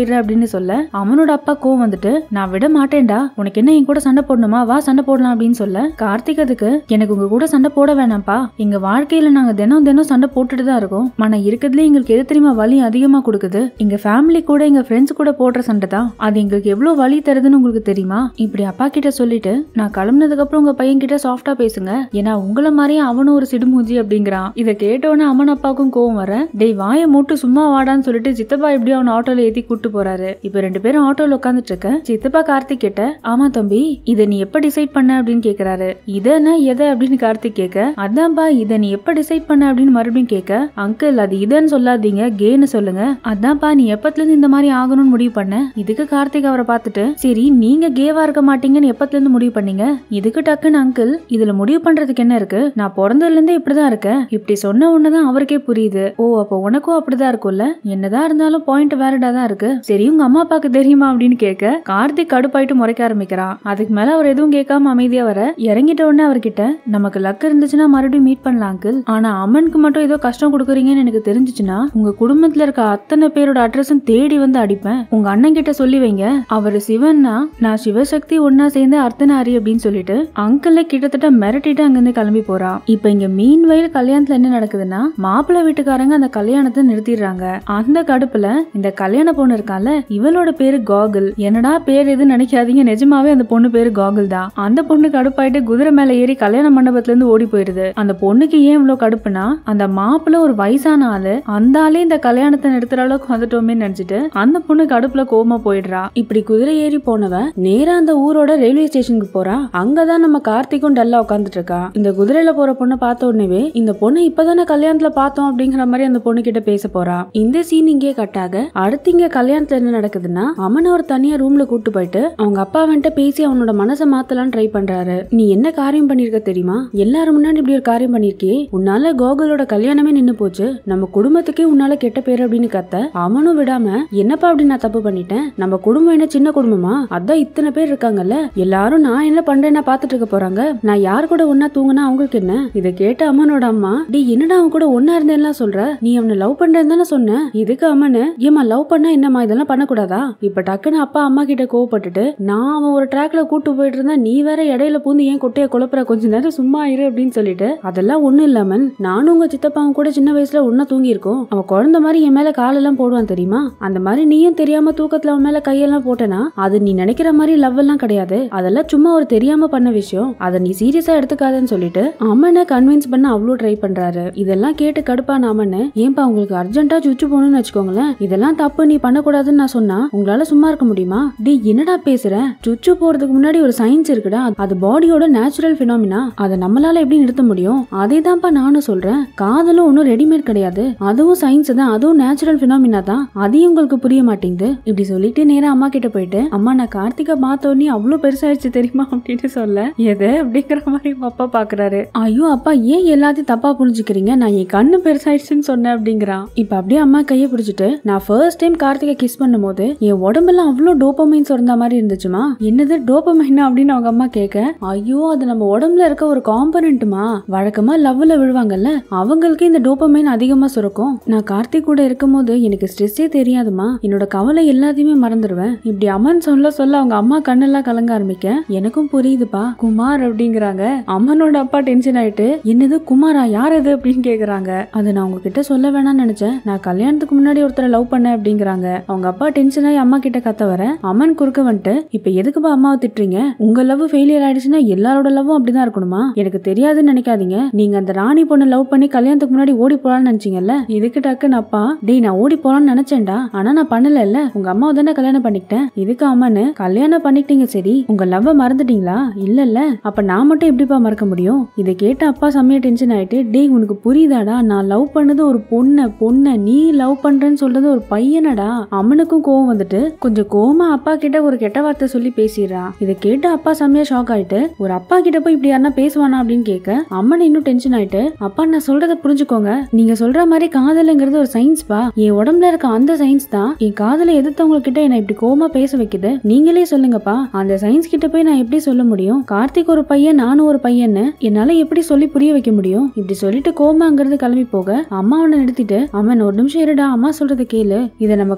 சொல்லிடுற அப்படின்னு சொல்ல அவனோட அப்பா கோவம் வந்துட்டு நான் விட மாட்டேன்டா, உனக்கு என்ன என் கூட சண்டை போடணுமா, வா சண்டை போடலாம் அப்படின்னு சொல்ல கார்த்திக் அதுக்கு எனக்கு உங்க கூட சண்டை போட வேணாம்ப்பா, எங்க வாழ்க்கையில நாங்க தினம் தினம் சண்டை போட்டுட்டு தான் இருக்கோம், ஆனா இருக்கிறதுல எங்களுக்கு எது தெரியுமா வலி அதிகமா கொடுக்குது, எங்க ஃபேமிலி கூட எங்க ஃப்ரெண்ட்ஸ் கூட போடுற சண்டை தான், அது எங்களுக்கு எவ்வளவு வலி தருதுன்னு உங்களுக்கு தெரியுமா, இப்படி அப்பா கிட்ட சொல்லிட்டு நான் கிளம்புனதுக்கு அப்புறம் உங்க பையன் கிட்ட சாஃப்டா பேசுங்க, ஏன்னா உங்களை மாதிரியே அவனும் ஒரு சிடுமூஞ்சி அப்படிங்கிறான். இதை கேட்டோன்னு அம்மன் அப்பாவுக்கும் கோவம் வர டேய் வாயை மூட்டு சும்மா வாடான்னு சொல்லிட்டு சித்தப்பா எப்படி அவன் ஆட்டோல ஏத்தி கூட்டு போறாரு. இப்ப ரெண்டு பேரும் ஆட்டோல உட்காந்துட்டு இருக்க சித்தப்பா கார்த்திக் கிட்ட ஆமா தம்பி இதை நீ எப்ப டிசைட் பண்ண அப்படின்னு கேக்குறாரு. இதனா எதை அப்படின்னு கார்த்திக் கேட்க அதான்பா இதை நீ எப்ப டிசைட் பண்ண அப்படின்னு மறுபடியும் கேட்க அங்கிள் அது இதன்னு சொல்லாதீங்க கேன்னு சொல்லுங்க, அதான்ப்பா நீ எப்பத்துல இருந்து இந்த மாதிரி ஆகணும்னு முடிவு பண்ண. இதுக்கு கார்த்திக் அவரை பார்த்துட்டு சரி நீங்க கேவா இருக்க மாட்டீங்கன்னு எப்பத்துல இருந்து முடிவு பண்ணீங்க. இதுக்கு டக்குன்னு அங்கிள் இதுல முடிவு பண்றதுக்கு என்ன இருக்கு, நான் பிறந்ததுல இருந்தே இப்படிதான் இருக்கேன். இப்படி சொன்ன உடனேதான் அவருக்கே புரியுது, ஓ அப்ப உனக்கும் அப்படிதான் இருக்கும்ல, என்னதான் இருந்தாலும் பாயிண்ட் வேறடா தான் இருக்கு. சரி உங்க அம்மா அப்பாக்கு தெரியுமா அப்படின்னு கேட்க கார்த்திக் கடுப்பாயிட்டு முறைக்க ஆரம்பிக்கிறான். அதுக்கு மேல அவர் எதுவும் கேட்காம அமைதியா வர இறங்கிட்ட உடனே அவர்கிட்ட நமக்கு லக் இருந்துச்சுன்னா மறுபடியும் மீட் பண்ணலாம் அங்கிள், ஆனா அம்மனுக்கு மட்டும் ஏதோ கஷ்டம் கொடுக்குறீங்கன்னு எனக்கு தெரிஞ்சுச்சுன்னா உங்க குடும்பத்துல இருக்க அத்தனை பேரோட அட்ரஸும் தேடி வந்து அடிப்பேன். உங்க அண்ணன் கிட்ட சொல்லி வைங்க, அவரு சிவன்னா நான் சிவசக்தி ஒன்னா சேர்ந்து அர்த்தனாரி அப்படின்னு சொல்லிட்டு அங்கிள் கிட்டத்தட்ட மிரட்டிட்டு அங்கிருந்து கிளம்பி போறான். இப்ப இங்க மீன் வயல் கல்யாணத்துல என்ன நடக்குதுன்னா மாப்பிள்ளை வீட்டுக்காரங்க அந்த கல்யாணத்தை நிறுத்திடுறாங்க. அந்த கடுப்புல இந்த கல்யாண பொண்ணு இருக்கால இவளோட பேரு காகுல், என்னடா பேர் எதுன்னு நினைக்காதீங்க, நிஜமாவே அந்த பொண்ணு பேரு காகுல் தான். அந்த பொண்ணு கடுப்பாயிட்டு குதிரை மேல ஏறி கல்யாண மண்டபத்துல இருந்து ஓடி போயிருது. அந்த பொண்ணுக்கு ஏன் இவ்வளவு கடுப்புனா அந்த மாப்பிள்ள ஒரு வயசான ஆளு, அந்த ஆளே இந்த கல்யாணத்தை நிறுத்துற அளவுக்கு வந்துட்டோமே நினைச்சிட்டு அந்த பொண்ணு கடுப்புல கோமா போயிடுறா. இப்படி குதிரை ஏறி போனவ நேரா அந்த ஊரோட ரயில்வே ஸ்டேஷனுக்கு போறா. அங்கதான் நம்ம கார்த்திக்கும் டல்லா உட்காந்துட்டு இருக்கா. இந்த குதிரையில போற பொண்ணை பார்த்த உடனே இந்த பொண்ணு இப்பதானே கல்யாணத்துல பார்த்தோம் அப்படிங்கிற மாதிரி அந்த பொண்ணு கிட்ட பேச போறா. இந்த சீன் இங்கே கட்டாக அடுத்து இங்க கல்யாணத்துல என்ன நடக்குதுன்னா அம்மனை ஒரு தனியா ரூம்ல கூட்டு போயிட்டு அவங்க அப்பா வந்துட்டு பேசி அவனோட மனசை மாத்தலான்னு ட்ரை பண்றாரு. நீ என்ன காரியம் பண்ணிருக்க தெரியுமா, எல்லாரும் முன்னாடி இப்படி ஒரு காரியம் பண்ணிருக்கே, உன்னால கோகுலோட கல்யாணமே நின்னு போச்சு, நம்ம குடும்பத்துக்கே உன்னால கெட்ட பேரு அப்படின்னு கத்த அவனும் விடாம என்னப்பா அப்படி நான் தப்பு பண்ணிட்டேன், நம்ம குடும்பம் என்ன சின்ன குடும்பமா, அதான் இத்தனை பேர் இருக்காங்கல்ல, எல்லாரும் நான் என்ன பண்றேன்னா பாத்துட்டு இருக்க போறாங்க, நான் யார் கூட ஒன்னா தூங்கினா அவங்களுக்கு என்ன. இதை கேட்ட அம்மனோட அம்மா டி என்னடா அவன் கூட ஒன்னா இருந்தேன்னா சொல்ற, நீ அவனை லவ் பண்றேன்னு தானே சொன்ன. இதுக்கு அம்மனு ஏமா லவ் பண்ணா என்னமா இதெல்லாம் பண்ணக்கூடாதா. இப்ப டக்குன்னு அப்பா அம்மா கிட்ட கோவப்பட்டுட்டு நான் அவன் ஒரு ட்ராக்ல கூட்டு போயிட்டு இருந்தா நீ வேற இடையில பூந்து ஏன் கொட்டைய குழப்புற, கொஞ்ச நேரம் சும்மா இரு அப்படின்னு சொல்லிட்டு அதெல்லாம் ஒண்ணு இல்லாம நானும் உங்க சித்தப்பாவும் கூட சின்ன வயசுல ஒன்னா தூங்கி இருக்கோம், அவன் குழந்தை மாதிரி என் மேல காலெல்லாம் போடுவான் தெரியுமா, அந்த மாதிரி நீயும் தெரியாம தூக்கத்துல அவன் மேல கையெல்லாம் போட்டனா அது நீ நினைக்கிற மாதிரி லவ் எல்லாம் கிடையாது, அதெல்லாம் சும்மா ஒரு தெரியாம பண்ண விஷயம், அதை நீ சீரியஸா எடுத்துக்காதன்னு சொல்லிட்டு அம்மனை கன்வின்ஸ் பண்ண அவ்வளவு ட்ரை பண்றாரு. இதெல்லாம் கேட்டு கடுப்பான அம்மனு ஏன்பா உங்களுக்கு அர்ஜென்ட்டா சுச்சு போகணும்னு வச்சுக்கோங்களேன், இதெல்லாம் தப்பு நீ பண்ணக்கூடாதுன்னு நான் சொன்னா உங்களால சும்மா இருக்க முடியுமா, டி என்னடா பேசுற, சுச்சு போறதுக்கு முன்னாடி ஒரு சயின்ஸ் இருக்குடா, அது பாடியோட நேச்சுரல் பினாமினா, அதை நம்மளால எப்படி நிறுத்த முடியும், அதே தான்ப்பா நானும் சொல்றேன், காதலும் ஒன்னும் ரெடிமேட் கிடையாது, அதுவும் சயின்ஸ் தான், அதுவும் நேச்சுரல் பினாமினா தான், அதையும் உங்களுக்கு புரிய மாட்டேங்குது. இப்படி சொல்லிட்டு நேரா அம்மா கிட்ட போயிட்டு அம்மா நான் கார்த்திகா பார்த்தோன்னே அவ்வளவு பெருசாயிடுச்சு தெரியுமா அப்படின்னு சொல்ல எது அப்படிங்கிற மாதிரி அப்பா பாக்குறாரு. ஐயோ அப்பா ஏன் எல்லாத்தையும் தப்பா புரிஞ்சுக்கிறீங்க, நான் என் கண்ணு பெருசாயிடுச்சுன்னு சொன்னேன் அப்படிங்கிறான். இப்ப அப்படியே அம்மா கையை பிடிச்சிட்டு நான் ஃபர்ஸ்ட் டைம் கார்த்திகை கிஸ் பண்ணும் போது என் உடம்பெல்லாம் அவ்வளவு டோபமைன் சொந்த மாதிரி இருந்துச்சுமா, என்னது டோபமைனா அப்படின்னு அவங்க அம்மா கேட்க ஐயோ அது நம்ம உடம்புல இருக்க ஒரு காம்பனன்ட்மா, வழக்கமா லவ்ல விழுவாங்கல்ல அவங்களுக்கு இந்த டோபமைன் அதிகமா சுரக்கும், நான் கார்த்திக் கூட இருக்கும் போது எனக்கு ஸ்ட்ரெஸ்ஸே தெரியாதுமா, என்னோட கவலை எல்லாத்தையுமே மறந்துடுவேன். இப்படி அம்மன் சொல்ல சொல்ல அவங்க அம்மா கண்ணெல்லாம் கலங்க ஆரம்பிக்க எனக்கும் புரியுதுப்பா குமார் அப்படிங்கிறாங்க. அம்மனோட அப்பா டென்ஷன் ஆயிட்டு என்னது குமாரா யார் அது அப்படின்னு கேக்குறாங்க. அது நான் உங்ககிட்ட சொல்ல வேணாம்னு நினைச்சேன், நான் கல்யாணத்துக்கு முன்னாடி ஒருத்தரை லவ் பண்ணேன் அப்படிங்கிறாங்க. அவங்க அப்பா டென்ஷன் ஆகி அம்மா கிட்ட கத்த வர அம்மன் குறுக்க வந்துட்டு இப்ப எதுக்குப்பா அம்மாவை திட்டுறீங்க, உங்க லவ் ஃபெயிலியர் ஆயிடுச்சுன்னா எல்லாரோட லவ்வும் அப்படிதான் இருக்கணுமா, எனக்கு தெரியாதுன்னு நினைக்காதீங்க, நீங்க அந்த ராணி பொண்ணு லவ் பண்ணி கல்யாணத்துக்கு முன்னாடி ஓடி போலான்னு நினைச்சீங்கல்ல, இதுக்கு டக்குன்னு அப்பா டேய் நான் ஓடி போலான்னு நினைச்சேன்டா, ஆனா நான் பண்ணல இல்ல, உங்க அம்மாவை தானே கல்யாணம் பண்ணிக்கிட்டேன், இதுக்கு அம்மானு கல்யாணம் பண்ணிக்கிட்டீங்க சரி உங்க லவ் மறந்துட்டீங்களா, இல்ல இல்ல அப்ப நான் மட்டும் எப்படிப்பா மறக்க முடியும். இதை கேட்ட அப்பா செம்மையா டென்ஷன் ஆயிட்டு டேய் உனக்கு புரியுதாடா, நான் லவ் பண்ணது ஒரு பொண்ணு பொண்ணு நீ லவ் பண்றேன்னு சொல்றது ஒரு பையனடா. அம்மனுக்கும் கோவம் வந்துட்டு கொஞ்சம் கோவமா அப்பா கிட்ட ஒரு கெட்ட வார்த்தை சொல்லி பேசிடுறா. இதை கேட்டு அப்பா செம்மையா ஷாக் ஆயிட்டு ஒரு அப்பா கிட்ட போய் இப்படி யாருன்னா பேசுவானா அப்படின்னு கேட்க அம்மன் இன்னும் டென்ஷன் ஆயிட்டு அப்பா நான் சொல்றத புரிஞ்சுக்கோங்க, நீங்க சொல்ற மாதிரி காதலுங்கிறது ஒரு சயின்ஸ் பா, என் உடம்புல இருக்க அந்த சயின்ஸ் தான் என் காதலை எதிர்த்தவங்க கிட்ட என்ன இப்படி கோவமா பேச வைக்குது, நீங்களே சொல்லுங்கப்பா அந்த சயின்ஸ் கிட்ட போய் நான் எப்படி சொல்ல முடியும், கார்த்திக் ஒரு பையன் நானும் ஒரு பையன்னு என்னால எப்படி சொல்லி புரிய வைக்க முடியும். இப்படி சொல்லிட்டு கோமாங்கிறது கிளம்பி போக அம்மா அவனை நிறுத்திட்டு அம்மன் ஒரு நிமிஷம் இருடா அம்மா சொல்றத கேளு, இதை நம்ம கண்டிப்பா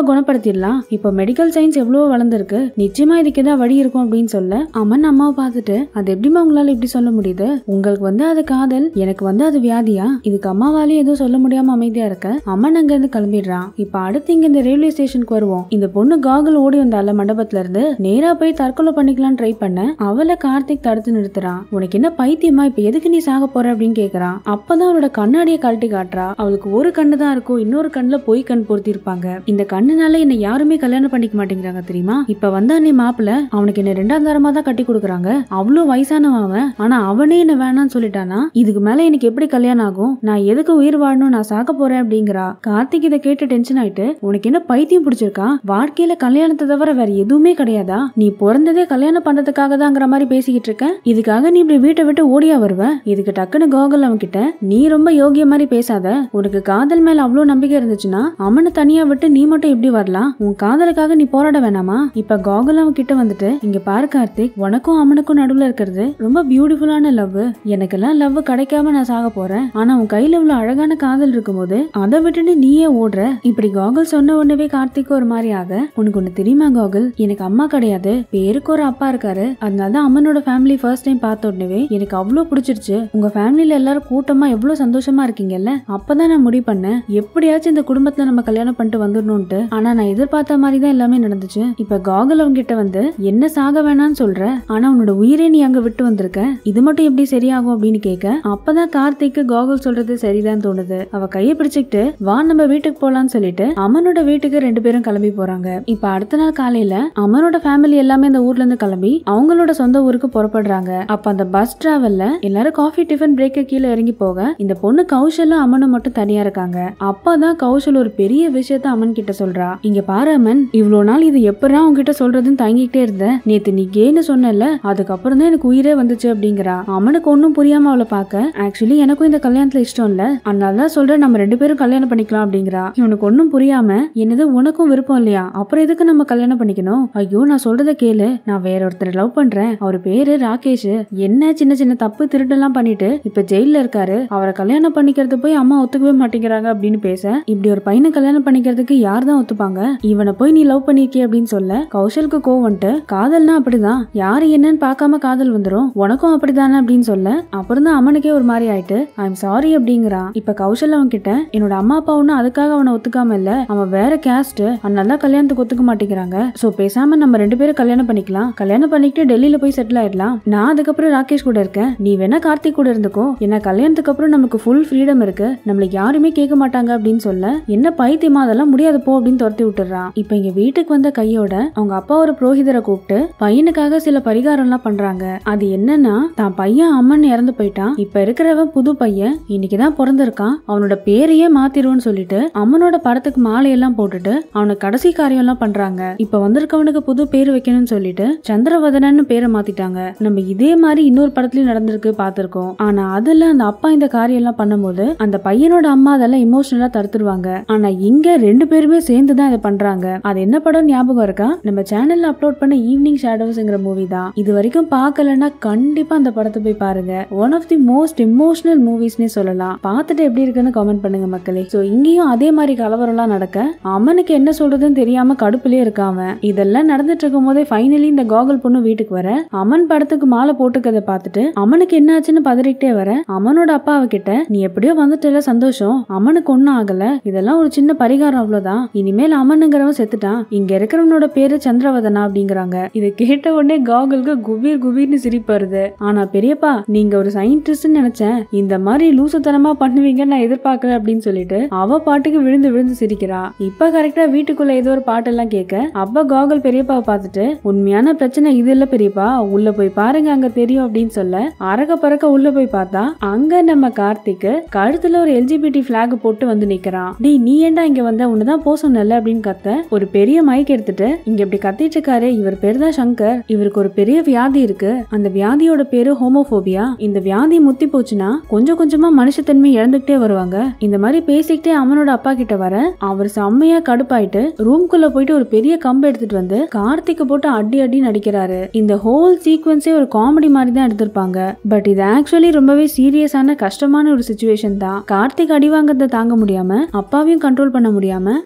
குணப்படுத்திடலாம், இப்ப மெடிக்கல் சயின்ஸ் எவ்வளவு வளர்ந்துருக்கு, நிச்சயமா இதுக்கு ஏதாவது வழி இருக்கும் அப்படின்னு சொல்ல அம்மன் அம்மாவை பார்த்துட்டு அது எப்படிமா உங்களால இப்படி சொல்ல முடியுது, உங்களுக்கு வந்து அது காதல், எனக்கு வந்து அது வியாதியா, இதுக்கு அம்மாவாலேயே எதுவும் சொல்ல முடியாம அமைதியா இருக்க அம்மன் அங்க இருந்து கிளம்பிடுறான். இப்ப அடுத்து இங்க இந்த ரயில்வே ஸ்டேஷனுக்கு வருவோம். இந்த பொண்ணு காகல் ஓடி வந்தால மண்டபத்துல இருந்து நேரா போய் தற்கொலை பண்ணிக்கலாம் ட்ரை பண்ண அவளை கார்த்திக் தடுத்து நிறுத்துறான். உனக்கு என்ன பைத்தியமா, இப்ப எதுக்கு நீ சாக போற அப்படின்னு கேக்குறான். அப்பதான் அவளோட கண்ணாடியை கழட்டி காட்டுறா. அவளுக்கு ஒரு கண்ணு தான் இருக்கும், இன்னொரு கண்ணுல போய் கண் பொருத்தி இருப்பாங்க. இந்த கண்ணுனால என்ன யாருமே கல்யாணம் பண்ணிக்க மாட்டேங்கிறாங்க தெரியுமா, இப்ப வந்தா நீ மாப்பிள்ள, அவனுக்கு என்ன ரெண்டாம் தரமா தான் கட்டி கொடுக்குறாங்க, அவ்வளவு வயசானவன் அவன், ஆனா அவனே என்ன வேணான்னு சொல்லிட்டானா, இதுக்கு மேல எனக்கு எப்படி கல்யாணம் ஆகும், நான் எதுக்கு உயிர் வாழணும், நான் சாக போறேன் அப்படிங்கிறா. கார்த்திக் இதை கேட்டு டென்ஷன் ஆயிட்டு உனக்கு என்ன பைத்தியம் பிடிச்சிருக்கா, வாழ்க்கையில கல்யாணத்தை தவிர வேற எதுவுமே கிடையாதா, நீ பிறந்ததே கல்யாணம் பண்றதுக்காக தான்ங்கிற மாதிரி பேசிக்கிட்டு இருக்க, இதுக்காக நீ இப்படி வீட்டை விட்டு ஓடியா வருவ. இதுக்கு டக்குன்னு கோகுல் அவன் கிட்ட நீ ரொம்ப யோகிய மாதிரி பேசாத, உனக்கு காதல் மேல அவ்வளவு நம்பிக்கை இருந்துச்சுன்னா அவனை தனியா விட்டு நீ மட்டும் எப்படி வரலாம், உன் காதலுக்காக நீ போராட வேணாமா. இப்ப கோகுல் அவன் கிட்ட வந்துட்டு இங்க பாரு கார்த்திக், உனக்கும் அவனுக்கும் நடுவுல இருக்கிறது ரொம்ப பியூட்டிஃபுல்லான லவ், எனக்கெல்லாம் லவ் கிடைக்காம நான் சாக போறேன், ஆனா உன் கையில இவ்வளவு அழகான காதல் இருக்கும்போது அதை விட்டுட்டு நீயே ஓடுற. இப்படி கோகுல் சொன்ன உடனே கார்த்திக் ஒரு மாதிரி ஆக, உனக்கு ஒண்ணு தெரியுமா கோகுல், எனக்கு அம்மா கிடையாது, பேருக்கு ஒரு அப்பா இருக்காரு, அதனாலதான் அம்மனோட ஃபேமிலி ஃபர்ஸ்ட் டைம் பார்த்த உடனே எனக்கு அவ்வளவு பிடிச்சிருச்சு, உங்க ஃபேமிலில எல்லாரும் கூட்டமா எவ்வளவு சந்தோஷமா இருக்கீங்கல்ல, அப்பதான் நான் முடிவு பண்ணேன் எப்படியாச்சும் இந்த குடும்பத்துல நம்ம கல்யாணம் பண்ணிட்டு வந்துடணும்ட்டு, ஆனா நான் எதிர்பார்த்த மாதிரி தான் எல்லாமே நடந்துச்சு. இப்ப கோகுல் அவங்க கிட்ட வந்து என்ன சாக வேணான்னு சொல்ற, ஆனா உன்னோட உயிரே நீ அங்க விட்டு வந்திருக்க, இது மட்டும் எப்படி சரியாகும் அப்படின்னு கேட்க, அப்பதான் கார்த்திக்கு கோகுல் சொல்றது சரிதான் தோணுது. அவ கையை பிடிச்சுக்கிட்டு வா நம்ம வீட்டுக்கு போலான்னு சொல்லிட்டு அம்மனோட வீட்டுக்கு ரெண்டு பேரும் கிளம்பி போறாங்க. இப்ப அடுத்த நாள் காலையில அம்மனோட ஃபேமிலி எல்லாமே அந்த ஊர்ல இருந்து கிளம்பி அவங்களோட சொந்த ஊருக்கு புறப்படுறாங்க. அப்ப அந்த பஸ் டிராவல்ல எல்லாரும் காஃபி டிஃபன் பிரேக்கு கீழே இறங்கி போக இந்த பொண்ணு கௌஷலும் அம்மனும் மட்டும் தனியா இருக்காங்க. அப்பதான் கௌஷல் ஒரு பெரிய விஷயத்த அம்மன் கிட்ட சொல்றா. இங்க பாரு அம்மன், இவ்வளவு நாள் இது எப்படா உங்ககிட்ட சொல்றதுன்னு தங்கிக்கிட்டே இருந்த, நேத்து நீ கேன்னு சொன்னல, அதுக்கப்புறம் தான் எனக்கு உயிரே வந்துச்சு அப்படிங்கிறா. அம்மனுக்கு ஒன்னும் புரியாம அவளை பாக்க, ஆக்சுவலி எனக்கும் இந்த கல்யாணத்துல இஷ்டம் இல்ல, அதனாலதான் சொல்றேன் நம்ம ரெண்டு பேரும் கல்யாணம் பண்ணிக்கலாம் அப்படிங்கிறா. இவனுக்கு ஒன்னும் புரியாம, என்னது உனக்கும் விருப்பம் இல்லையா, அப்புறம் எதுக்கு நம்ம கல்யாணம் பண்ணிக்கணும், ஐயோ நான் சொல்றத கேளு, நான் வேற ஒருத்தர் லவ் பண்றேன், அவர் பேரு ராகேஷ், என்ன சின்ன சின்ன தப்பு திருட்டெல்லாம் பண்ணிட்டு இப்ப ஜெயில இருக்காரு, அவரை கல்யாணம் பண்ணிக்கிறது போய் அம்மா ஒத்துக்கவே மாட்டேங்கிறாங்க அப்படின்னு பேச, இப்படி ஒரு பையனை கல்யாணம் பண்ணிக்கிறதுக்கு யார் தான் ஒத்துப்பாங்க, இவனை போய் நீ லவ் பண்ணிருக்கே அப்படின்னு சொல்ல கௌஷலுக்கு கோவம் வந்துட்டு, காதல்னா அப்படிதான், யாரு என்னன்னு பாக்காம காதல் வந்துரும், உனக்கும் அப்படிதானே அப்படின்னு சொல்ல, அப்புறம் தான் அம்மனுக்கே ஒரு மாதிரி ஆயிட்டு ஐ எம் சாரி அப்படிங்கிறான். இப்ப கௌஷல் அவன் கிட்ட என்னோட அம்மா அப்பா ஒண்ணு அதுக்காக அவனை ஒத்துக்காம இல்ல, அவன் வேற கேஸ்ட், அதனால கல்யாணத்துக்கு ஒத்துக்க மாட்டேங்கிறாங்க, சோ பேசாம நம்ம ரெண்டு பேரும் கல்யாணம் பண்ணிக்கலாம், கல்யாணம் பண்ணிட்டு டெல்லியில போய் செட்டில் ஆயிடலாம், நான் அதுக்கப்புறம் ராகேஷ் கூட இருக்கேன், நீ வேணா கார்த்திக் கூட இருந்துக்கோ, ஏன்னா கல்யாணத்துக்கு அப்புறம் நமக்கு ஃபுல் ஃப்ரீடம் இருக்கு, நம்மளுக்கு யாருமே கேட்க மாட்டாங்க அப்படின்னு சொல்ல, என்ன பைத்தியமா அதெல்லாம் முடியாது போ அப்படின்னு துரத்தி விட்டுறான். இப்ப இங்க வீட்டுக்கு வந்த கையோட அவங்க அப்பா ஒரு புரோகிதரை கூப்பிட்டு பையனுக்காக சில பரிகாரம் எல்லாம் பண்றாங்க. அது என்னன்னா, தான் பையன் அம்மன் இறந்து போயிட்டான், இப்ப இருக்கிறவன் புது பையன் இன்னைக்குதான் பிறந்திருக்கான், அவனோட பேரையே மாத்திருவோன்னு சொல்லிட்டு அம்மனோட படத்துக்கு மாலையெல்லாம் போட்டுட்டு அவனுக்கு கடைசி காரியம் எல்லாம் பண்றாங்க. இப்ப வந்திருக்கவனுக்கு புது பேரு வைக்கணும்னு சொல்லிட்டு சந்திரவதனன்னு பேரை மாத்திட்டாங்க. நம்ம இதே மாதிரி இன்னொரு படத்துலயும் நடந்திருக்கு பாத்திருக்கோம். ஆனா அதுல அந்த அப்பா இந்த காரியம் எல்லாம் பண்ணும்போது அந்த பையனோட அம்மா அதெல்லாம் இமோஷனலா தடுத்துருவாங்க. ஆனா இங்க ரெண்டு பேருமே சேர்ந்துதான் இதை பண்றாங்க. அது என்ன படம் ஞாபகம் இருக்கா? நம்ம சேனல்ல அப்லோட் பண்ண ஈவினிங் ஷேடோஸ்ங்கிற மூவி தான். இது வரைக்கும் பார்க்கலன்னா கண்டிப்பா அந்த படத்தை போய் பாருங்க. One of the most emotional மூவிஸ்னே சொல்லலாம். பார்த்துட்டு எப்படி இருக்குன்னு கமெண்ட் பண்ணுங்க மக்களே. சோ இங்கேயும் அதே மாதிரி கலவரம்லாம் நடக்க அம்மனுக்கு என்ன சொல்றதுன்னு தெரியாம கடுப்புலயே இருக்காம, இதெல்லாம் நடந்துட்டு இருக்கும் போதே ஃபைனலி இந்த கோகுல் பொண்ணு வீட்டுக்கு வர அம்மன் படத்துக்கு மாலை போட்டுக்கதை பார்த்துட்டு அம்மனுக்கு என்ன ஆச்சுன்னு பதறிக்கிட்டே வர அம்மனோட அப்பாவை கிட்ட, நீ எப்படியோ வந்துட்டல சந்தோஷம், அம்மனுக்கு ஒன்னும் ஆகல, இதெல்லாம் ஒரு சின்ன பரிகாரம் அவ்வளவுதான், இனிமேல் அம்மனுங்கிறவன் செத்துட்டான், இங்க இருக்கிறவனோட பேரு சந்திரவதனா அப்படிங்கிறாங்க. இதை கேட்ட உடனே கோகுலுக்கு குபீர் குபீர்னு சிரிப்பு வருது. ஆனா பெரியப்பா, நீங்க ஒரு சயின்டிஸ்ட் நினைச்சேன், இந்த மாதிரி லூசுத்தனமா பண்ணுவீங்கன்னு நான் எதிர்பார்க்கல அப்படின்னு சொல்லிட்டு அவ பாட்டுக்கு விழுந்து விழுந்து சிரிக்கிறா. இப்ப கரெக்டா வீட்டுக்குள்ள ஏதோ ஒரு பாட்டெல்லாம் கேட்க அப்ப கோகுல் பெரியப்பாவை பார்த்துட்டு, உண்மையான பிரச்சனை இது இல்ல பெரியப்பா, உள்ள போய் பாருங்க அங்க தெரியும் அப்படின்னு சொல்ல அரக்க பறக்க உள்ள போய் பார்த்தா அங்க நம்ம கார்த்திக் கழுத்துல ஒரு எல்ஜிபிடி பிளாக் போட்டு வந்து நிக்கிறான். டேய் நீ ஏண்டா இங்க வந்த, உன்னதான் போ சொன்னல அப்படின்னு கத்த ஒரு பெரிய மைக் எடுத்துட்டு இங்க இப்படி கத்திட்டு இருக்காரு. இவர் பேர் தான் சங்கர், இவருக்கு ஒரு பெரிய வியாதி இருக்கு, அந்த வியாதியோட பேரு ஹோமோபோபியா, இந்த வியாதி முத்தி போச்சுன்னா கொஞ்சம் கொஞ்சமா மனுஷத்தன்மை இழந்துகிட்டே வருவாங்க. இந்த மாதிரி பேசிக்கிட்டே அம்மனோட அப்பா கிட்ட வர அவர் செம்மையா கடுப்பாயிட்டு ரூம்குள்ள போயிட்டு ஒரு பெரிய கம்பு எடுத்துட்டு வந்து கார்த்திக் போட்டு அடி அடி நடிக்கிறாரு. இந்த ஹோல் சீக்வன்ஸே ஒரு காமெடி மாதிரி தான் எடுத்திருப்பாங்க. பட் இது ஆக்சுவலி ரொம்பவே சீரியஸான கஷ்டமான ஒரு சிச்சுவேஷன் தான். கார்த்திக் அடி வாங்கறத தாங்க முடியாம அப்பாவையும் கண்ட்ரோல் பண்ண முடியாம அம்மன்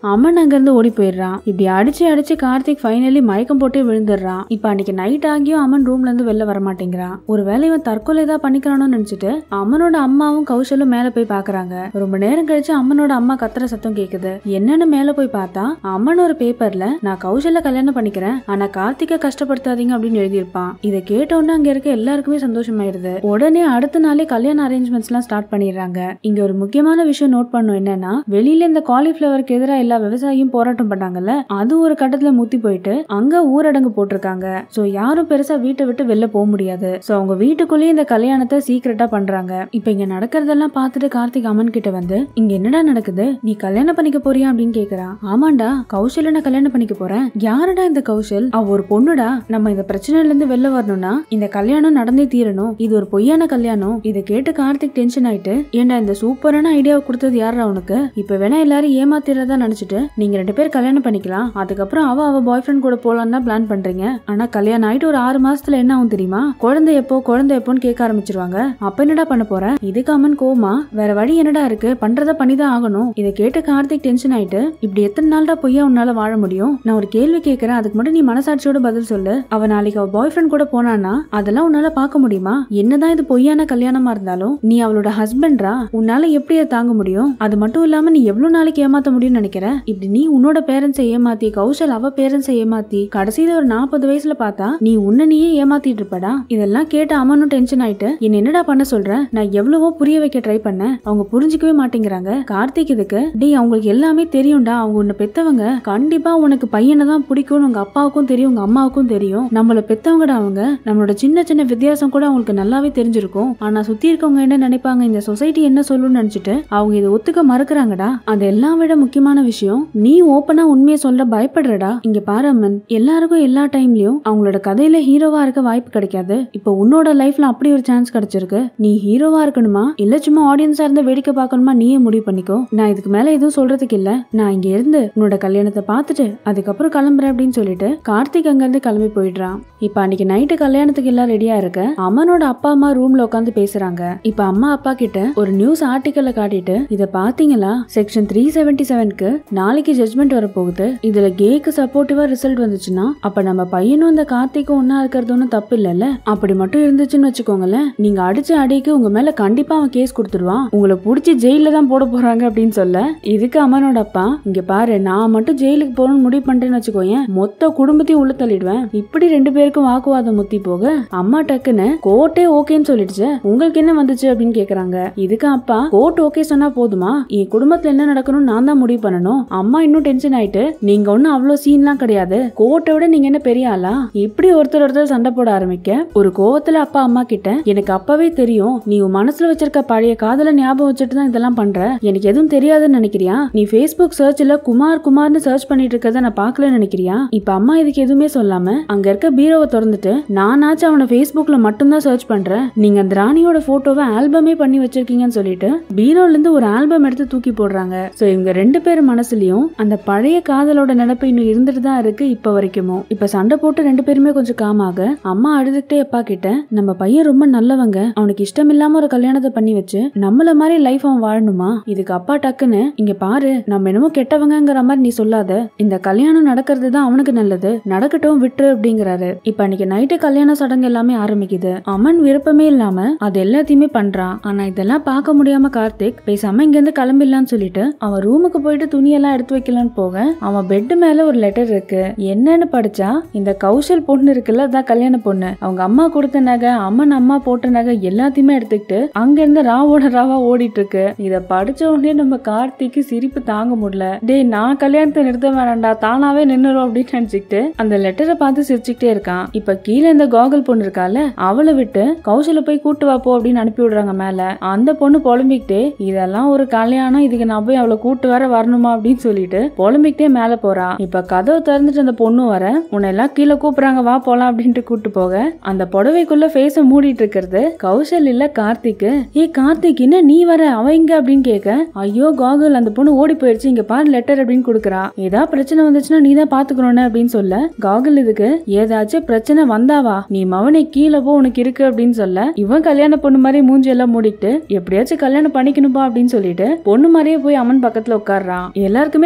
அங்க இருந்து ஓடி போயிடுறான். இப்படி அடிச்சு அடிச்சு கார்த்திக் ஃபைனலி மயக்கம் போட்டு விழுந்துடுறான். இப்ப அன்னைக்கு நைட் ஆகியும் அமன் ரூம்ல இருந்து வெளில வர மாட்டேங்கிறான். ஒருவேளை இவன் தற்கொலை தான் பண்ணிக்கிறானு நினைச்சிட்டு அம்மனோட அம்மாவும் கௌஷலும் மேல போய் பாக்குறாங்க. ரொம்ப நேரம் கழிச்சு அம்மனோட அம்மா கத்துற சத்தம் கேக்குது. என்னன்னு மேல போய் பார்த்தா அம்மன் ஒரு பேப்பர்ல நான் கௌஷல்ல கல்யாணம் பண்ணிக்கிறேன், ஆனா கார்த்திகை கஷ்டப்படுத்தாதீங்க அப்படின்னு எழுதியிருப்பான். இதை கேட்டோன்னு அங்க இருக்க எல்லாருக்குமே சந்தோஷமாயிருது. உடனே அடுத்த நாளே கல்யாண அரேஞ்ச்மெண்ட்ஸ் எல்லாம் ஸ்டார்ட் பண்ணிடுறாங்க. இங்க ஒரு முக்கியமான விஷயம் நோட் பண்ணும் என்னன்னா, வெளியில இந்த காலிஃபிளவருக்கு எதிராக எல்லா விவசாயியும் போராட்டம் பண்ணாங்கல்ல, அது ஒரு கட்டத்துல முத்தி போயிட்டு அங்க ஊரடங்கு போட்டிருக்காங்க. சோ யாரும் பெருசா வீட்டை விட்டு வெளில போக முடியாது. சோ அவங்க வீட்டுக்குள்ளேயே இந்த கல்யாணத்தை சீக்கிரட்டா பண்றாங்க. இப்ப இங்க நடக்கிறதெல்லாம் பார்த்துட்டு கார்த்திக் அம்மன் கிட்ட வந்து, இங்க என்னடா நடக்குது, நீ கல்யாணம் பண்ணிக்க போறியா அப்படின்னு கேக்குறான். ஆமாண்டா, கௌஷல் நான் கல்யாணம் பண்ணிக்க போறேன். யாருடா இந்த கௌஷல்? அவ ஒரு பொண்ணுடா. நம்ம இந்த பிரச்சனைல இருந்து வெளில வரணும்னா இந்த கல்யாணம் நடந்தே தீரணும். இது ஒரு பொய்யான கல்யாணம். இதை கேட்டு கார்த்திக் டென்ஷன் ஆயிட்டு, ஏண்டா இந்த சூப்பரான ஐடியாவை கொடுத்தது யாரா உனக்கு? இப்ப வேணா எல்லாரும் ஏமாத்திரதா நினைச்சிட்டு நீங்க ரெண்டு பேர் கல்யாணம் பண்ணிக்கலாம், அதுக்கப்புறம் அவ அவ பாய் ஃப்ரெண்ட் கூட போலாம் தான் பிளான் பண்றீங்க. ஆனா கல்யாணம் ஆயிட்டு ஒரு ஆறு மாசத்துல என்ன ஆகும் தெரியுமா? குழந்தை எப்போ குழந்தை எப்போன்னு கேட்க ஆரம்பிச்சிருவாங்க. அப்ப என்னடா பண்ண போற? இதுக்கு அம்மன் கோமா, வேற வழி என்னடா இருக்கு, பண்றத பண்ணிதான் ஆகணும். இதை கேட்டு கார்த்திக் டென்ஷன் ஆயிட்டு, இப்படி எத்தனை நாள்டா பொய்யா உன்னால வாழ முடியும்? நான் ஒரு கேள்வி கேட்கிறேன், அதுக்கு மட்டும் நீ மனசாட்சியோட பதில் சொல்லு. அவ நாளைக்கு அவ பாய் ஃப்ரெண்ட் கூட போனானா அதெல்லாம் உன்னால பாக்க முடியுமா? என்னதான் இது பொய்யான கல்யாணமா இருந்தாலும் நீ அவளோட ஹஸ்பண்ட்ரா, உன்னால எப்படி அதை தாங்க முடியும்? அது மட்டும் இல்லாம நீ எவ்வளவு நாளைக்கு ஏமாத்த முடியும்னு நினைக்கிற? இப்படி நீ உன்னோட பேரண்ட்ஸை ஏமாத்தி கௌஷல் அவ பேரண்ட்ஸை ஏமாத்தி கடைசியில ஒரு நாற்பது வயசுல பார்த்தா நீ உன்ன நீயே ஏமாத்திட்டு இருப்படா. இதெல்லாம் கேட்டு அம்மனும் டென்ஷன் ஆயிட்டு, என்ன என்னடா பண்ண சொல்ற? நான் எவ்வளவோ புரிய வைக்க ட்ரை பண்ண, அவங்க புரிஞ்சுக்கவே மாட்டேங்கிறாங்க. கார்த்திக் இதுக்கு, டேய் அவங்களுக்கு எல்லாமே தெரியும்டா, அவங்க உன்னை பெத்தவங்க, கண்டிப்பா உனக்கு பையனை தான் பிடிக்கும்னு உங்க அப்பாவுக்கும் தெரியும், உங்க அம்மாவுக்கும் தெரியும். நம்மள பெத்தவங்கடா அவங்க, நம்மளோட சின்ன சின்ன வித்தியாசம் கூட அவங்களுக்கு நல்லாவே தெரிஞ்சிருக்கும். ஆனா சுத்தி இருக்கவங்க என்ன நினைப்பாங்க, இந்த சொசைட்டி என்ன சொல்லுன்னு நினைச்சிட்டு அவங்க இதை ஒத்துக்க மறுக்கிறாங்கடா. அது எல்லாம் விட முக்கியமான விஷயம், நீ ஓப்பனா உண்மையை சொல்ல பயப்படுறடா. இங்க பாரு அம்மன், எல்லாருக்கும் எல்லா டைம்லயும் அவங்களோட கதையில ஹீரோவா இருக்க வாய்ப்பு கிடைக்காது. இப்போ உன்னோட லைஃப்ல அப்படி ஒரு சான்ஸ் கிடைச்சிருக்கு. நீ ஹீரோவா இருக்கணுமா இல்ல சும்மா ஆடியன்ஸா இருந்து வேடிக்கை பார்க்கணுமா நீயே முடிவு பண்ணிக்கோ. நான் இதுக்கு மேல எதுவும் சொல்றதுக்கு இல்ல. நான் இங்க இருந்து உன்னோட கல்யாணத்தை பார்த்துட்டு அதுக்கப்புறம் கிளம்புறேன் அப்படின்னு சொல்லிட்டு கார்த்திக் அங்க இருந்து கிளம்பி போயிடுறான். இப்ப அன்னைக்கு நைட்டு கல்யாணத்துக்கு எல்லாம் ரெடியா இருக்க அம்மனோட அப்பா அம்மா ரூம்ல உட்காந்து பேசுறாங்க. இப்ப அம்மா அப்பா கிட்ட ஒரு நியூஸ் ஆர்டிக்கல்ல காட்டிட்டு, இத பாத்தீங்களா, செக்ஷன் த்ரீ செவன்டி செவனுக்கு நாளைக்கு ஜட்மெண்ட் வர போகுது. இதுல கேக்கு சப்போர்ட்டிவா ரிசல்ட் வந்துச்சுன்னா அப்ப நம்ம பையனும் இந்த கார்த்திக்கும் ஒன்னா இருக்கிறது ஒன்னும் தப்பு இல்லல்ல. அப்படி மட்டும் இருந்துச்சுன்னு வச்சுக்கோங்களேன், நீங்க அடிச்ச அடிக்கு உங்க மேல கண்டிப்பா அவன் கேஸ் கொடுத்துருவான், உங்களை புடிச்சு ஜெயில தான் போட போறாங்க அப்படின்னு சொல்ல, இதுக்கு அம்மனோட அப்பா, இங்க பாரு நான் மட்டும் ஜெயிலுக்கு போகணும்னு முடிவு பண்றேன்னு வச்சுக்கோயேன், மொத்த குடும்பத்தையும் உள்ள தள்ளிடுவேன். இப்படி ரெண்டு பேருக்கும் வாக்குவாதம் முத்தி போக அம்மா டக்குன்னு கோர்ட்டே ஓகேன்னு சொல்லிடுச்சு, உங்களுக்கு என்ன வந்துச்சு அப்படின்னு கேக்குறாங்க. இதுக்கு அப்பா, கோர்ட் ஓகே சொன்னா போதுமா, என் குடும்பத்துல என்ன நடக்கணும் நான் தான் முடிவு பண்ணணும். அம்மா இன்னும் டென்ஷன் ஆயிட்டு, நீங்க ஒன்னும் அவ்வளவு சீன்லாம் கிடையாது, கோர்ட்டை விட நீங்க என்ன பெரிய ஆளா, இப்படி ஒருத்தர் ஒருத்தர் சண்டை போட ஆரம்பிக்க ஒரு கோவத்துல அப்பா அம்மா கிட்ட, எனக்கு அப்பவே தெரியும் நீ உன் மனசுல வச்சிருக்க பழைய காதல ஞாபகம் வச்சுட்டு தான் இதெல்லாம் பண்ற, எனக்கு எதுவும் தெரியாதுன்னு நினைக்கிறியா, நீ ஃபேஸ்புக் சர்ச்ல குமார் குமார்னு சர்ச் பண்ணிட்டு இருக்கத நான் பாக்கலன்னு நினைக்கிறியா? இப்ப அம்மா இதுக்கு எதுவுமே சொல்லாம அங்க இருக்க பீரோவை திறந்துட்டு, நானாச்சும் அவனை ஃபேஸ்புக்ல மட்டும்தான் சர்ச் பண்றேன், நீங்க அந்த ராணியோட போட்டோவை ஆல்பமே பண்ணி வச்சிருக்கீங்கன்னு சொல்லிட்டு பீரோல இருந்து ஒரு ஆல்பம் எடுத்து தூக்கி போடுறாங்க. சோ இவங்க ரெண்டு பேர் மனசுலயும் அந்த பழைய காதலோட நினைப்பு இன்னும் இருந்துட்டு தான் இருக்கு இப்ப வரைக்கும். இப்ப சண்டை போட்டு ரெண்டு பேருமே கொஞ்சம் காமாக அம்மா அழுதுகிட்டே அப்பா கிட்ட, நம்ம பையன் ரொம்ப நல்லவங்க, அவனுக்கு இஷ்டம் இல்லாம ஒரு கல்யாணத்தை பண்ணி வச்சு நம்மள மாதிரி லைஃப் அவன் வாழணுமா? இதுக்கு அப்பா டக்குன்னு, இங்க பாரு நம்ம என்னமோ கெட்டவங்கிற மாதிரி நீ சொல்லாத, இந்த கல்யாணம் நடக்கிறது தான் அவனுக்கு நல்லது, நடக்கட்டும் விட்டு அப்படிங்கிறாரு. இப்ப அன்னைக்கு நைட்டு கல்யாண சடங்கு எல்லாமே ஆரம்பிக்குது. அம்மன் விருப்பமே இல்லாம அது எல்லாத்தையுமே பண்றான். ஆனா இதெல்லாம் பார்க்க முடியாம கார்த்திக் பேசாம இங்க இருந்து கிளம்பிடலான்னு சொல்லிட்டு அவன் ரூமுக்கு போயிட்டு துணியெல்லாம் எடுத்து வைக்கலான்னு போக அவன் பெட் மேல ஒரு லெட்டர் இருக்கு. என்னன்னு படிச்சா, இந்த கௌஷல் பொண்ணு இருக்குல்ல, அதான் கல்யாண பொண்ணு, அவங்க அம்மா கொடுத்த நகை, அம்மன் அம்மா போட்ட நகை எல்லாத்தையுமே எடுத்துக்கிட்டு அங்க இருந்து ராவோட ராவா ஓடிட்டு இருக்கு. இத படிச்ச உடனே நம்ம கார்த்திக்கு சிரிப்பு தாங்க முடியல. டேய் நான் கல்யாணத்தை நிறுத்த வேண்டாம்டா, தானாவே நின்னுரும் அப்படின்னு நினைச்சுக்கிட்டு அந்த லெட்டரை பார்த்து சிரிச்சுக்கிட்டே இருக்கான். இப்ப கீழே இந்த காகல் பொண்ணு இருக்கால, அவளை விட்டு கௌஷல போய் கூட்டு வாப்போ அப்படின்னு அனுப்பி விடுறாங்க மேல. அந்த பொண்ணு புலம்பிக்கிட்டே, இதெல்லாம் ஒரு கல்யாணம், இதுக்கு நான் போய் அவளை கூட்டு வர வரணுமா அப்படின்னு சொல்லிட்டு புலம்பிக்கிட்டே மேல போறா. இப்ப கதவு திறந்துட்டு அந்த பொண்ணு வர, உன்னை எல்லாம் கீழே கூப்பிடுறாங்க வா போலாம் அப்படின்ட்டு கூட்டு போக அந்த புடவைக்குள்ள ஃபேஸ மூடிட்டு இருக்கிறது கௌஷல் இல்ல கார்த்திக். ஏ கார்த்திக் என்ன நீ வர, அவ இங்க அப்படின்னு கேட்க, ஐயோ காகுல் அந்த பொண்ணு ஓடி போயிடுச்சு, இங்க பாரு லெட்டர் அப்படின்னு கொடுக்குறா. ஏதா பிரச்சனை வந்துச்சுன்னா நீ தான் பாத்துக்கணும் அப்படின்னு சொல்ல, காகுல் இதுக்கு ஏதாச்சும் பிரச்சனை வந்தாவா நீ மவனை கீழே போ உனக்கு இருக்கு அப்படின்னு சொல்ல, இவன் கல்யாண பொண்ணு மாதிரி மூஞ்சி எல்லாம் மூடிட்டு எப்படியாச்சும் கல்யாணம் பண்ணிக்கணும்பா அப்படின்னு சொல்லிட்டு பொண்ணு மாதிரியே போய் அம்மன் பக்கத்துல உட்கார்றான். எல்லாருக்குமே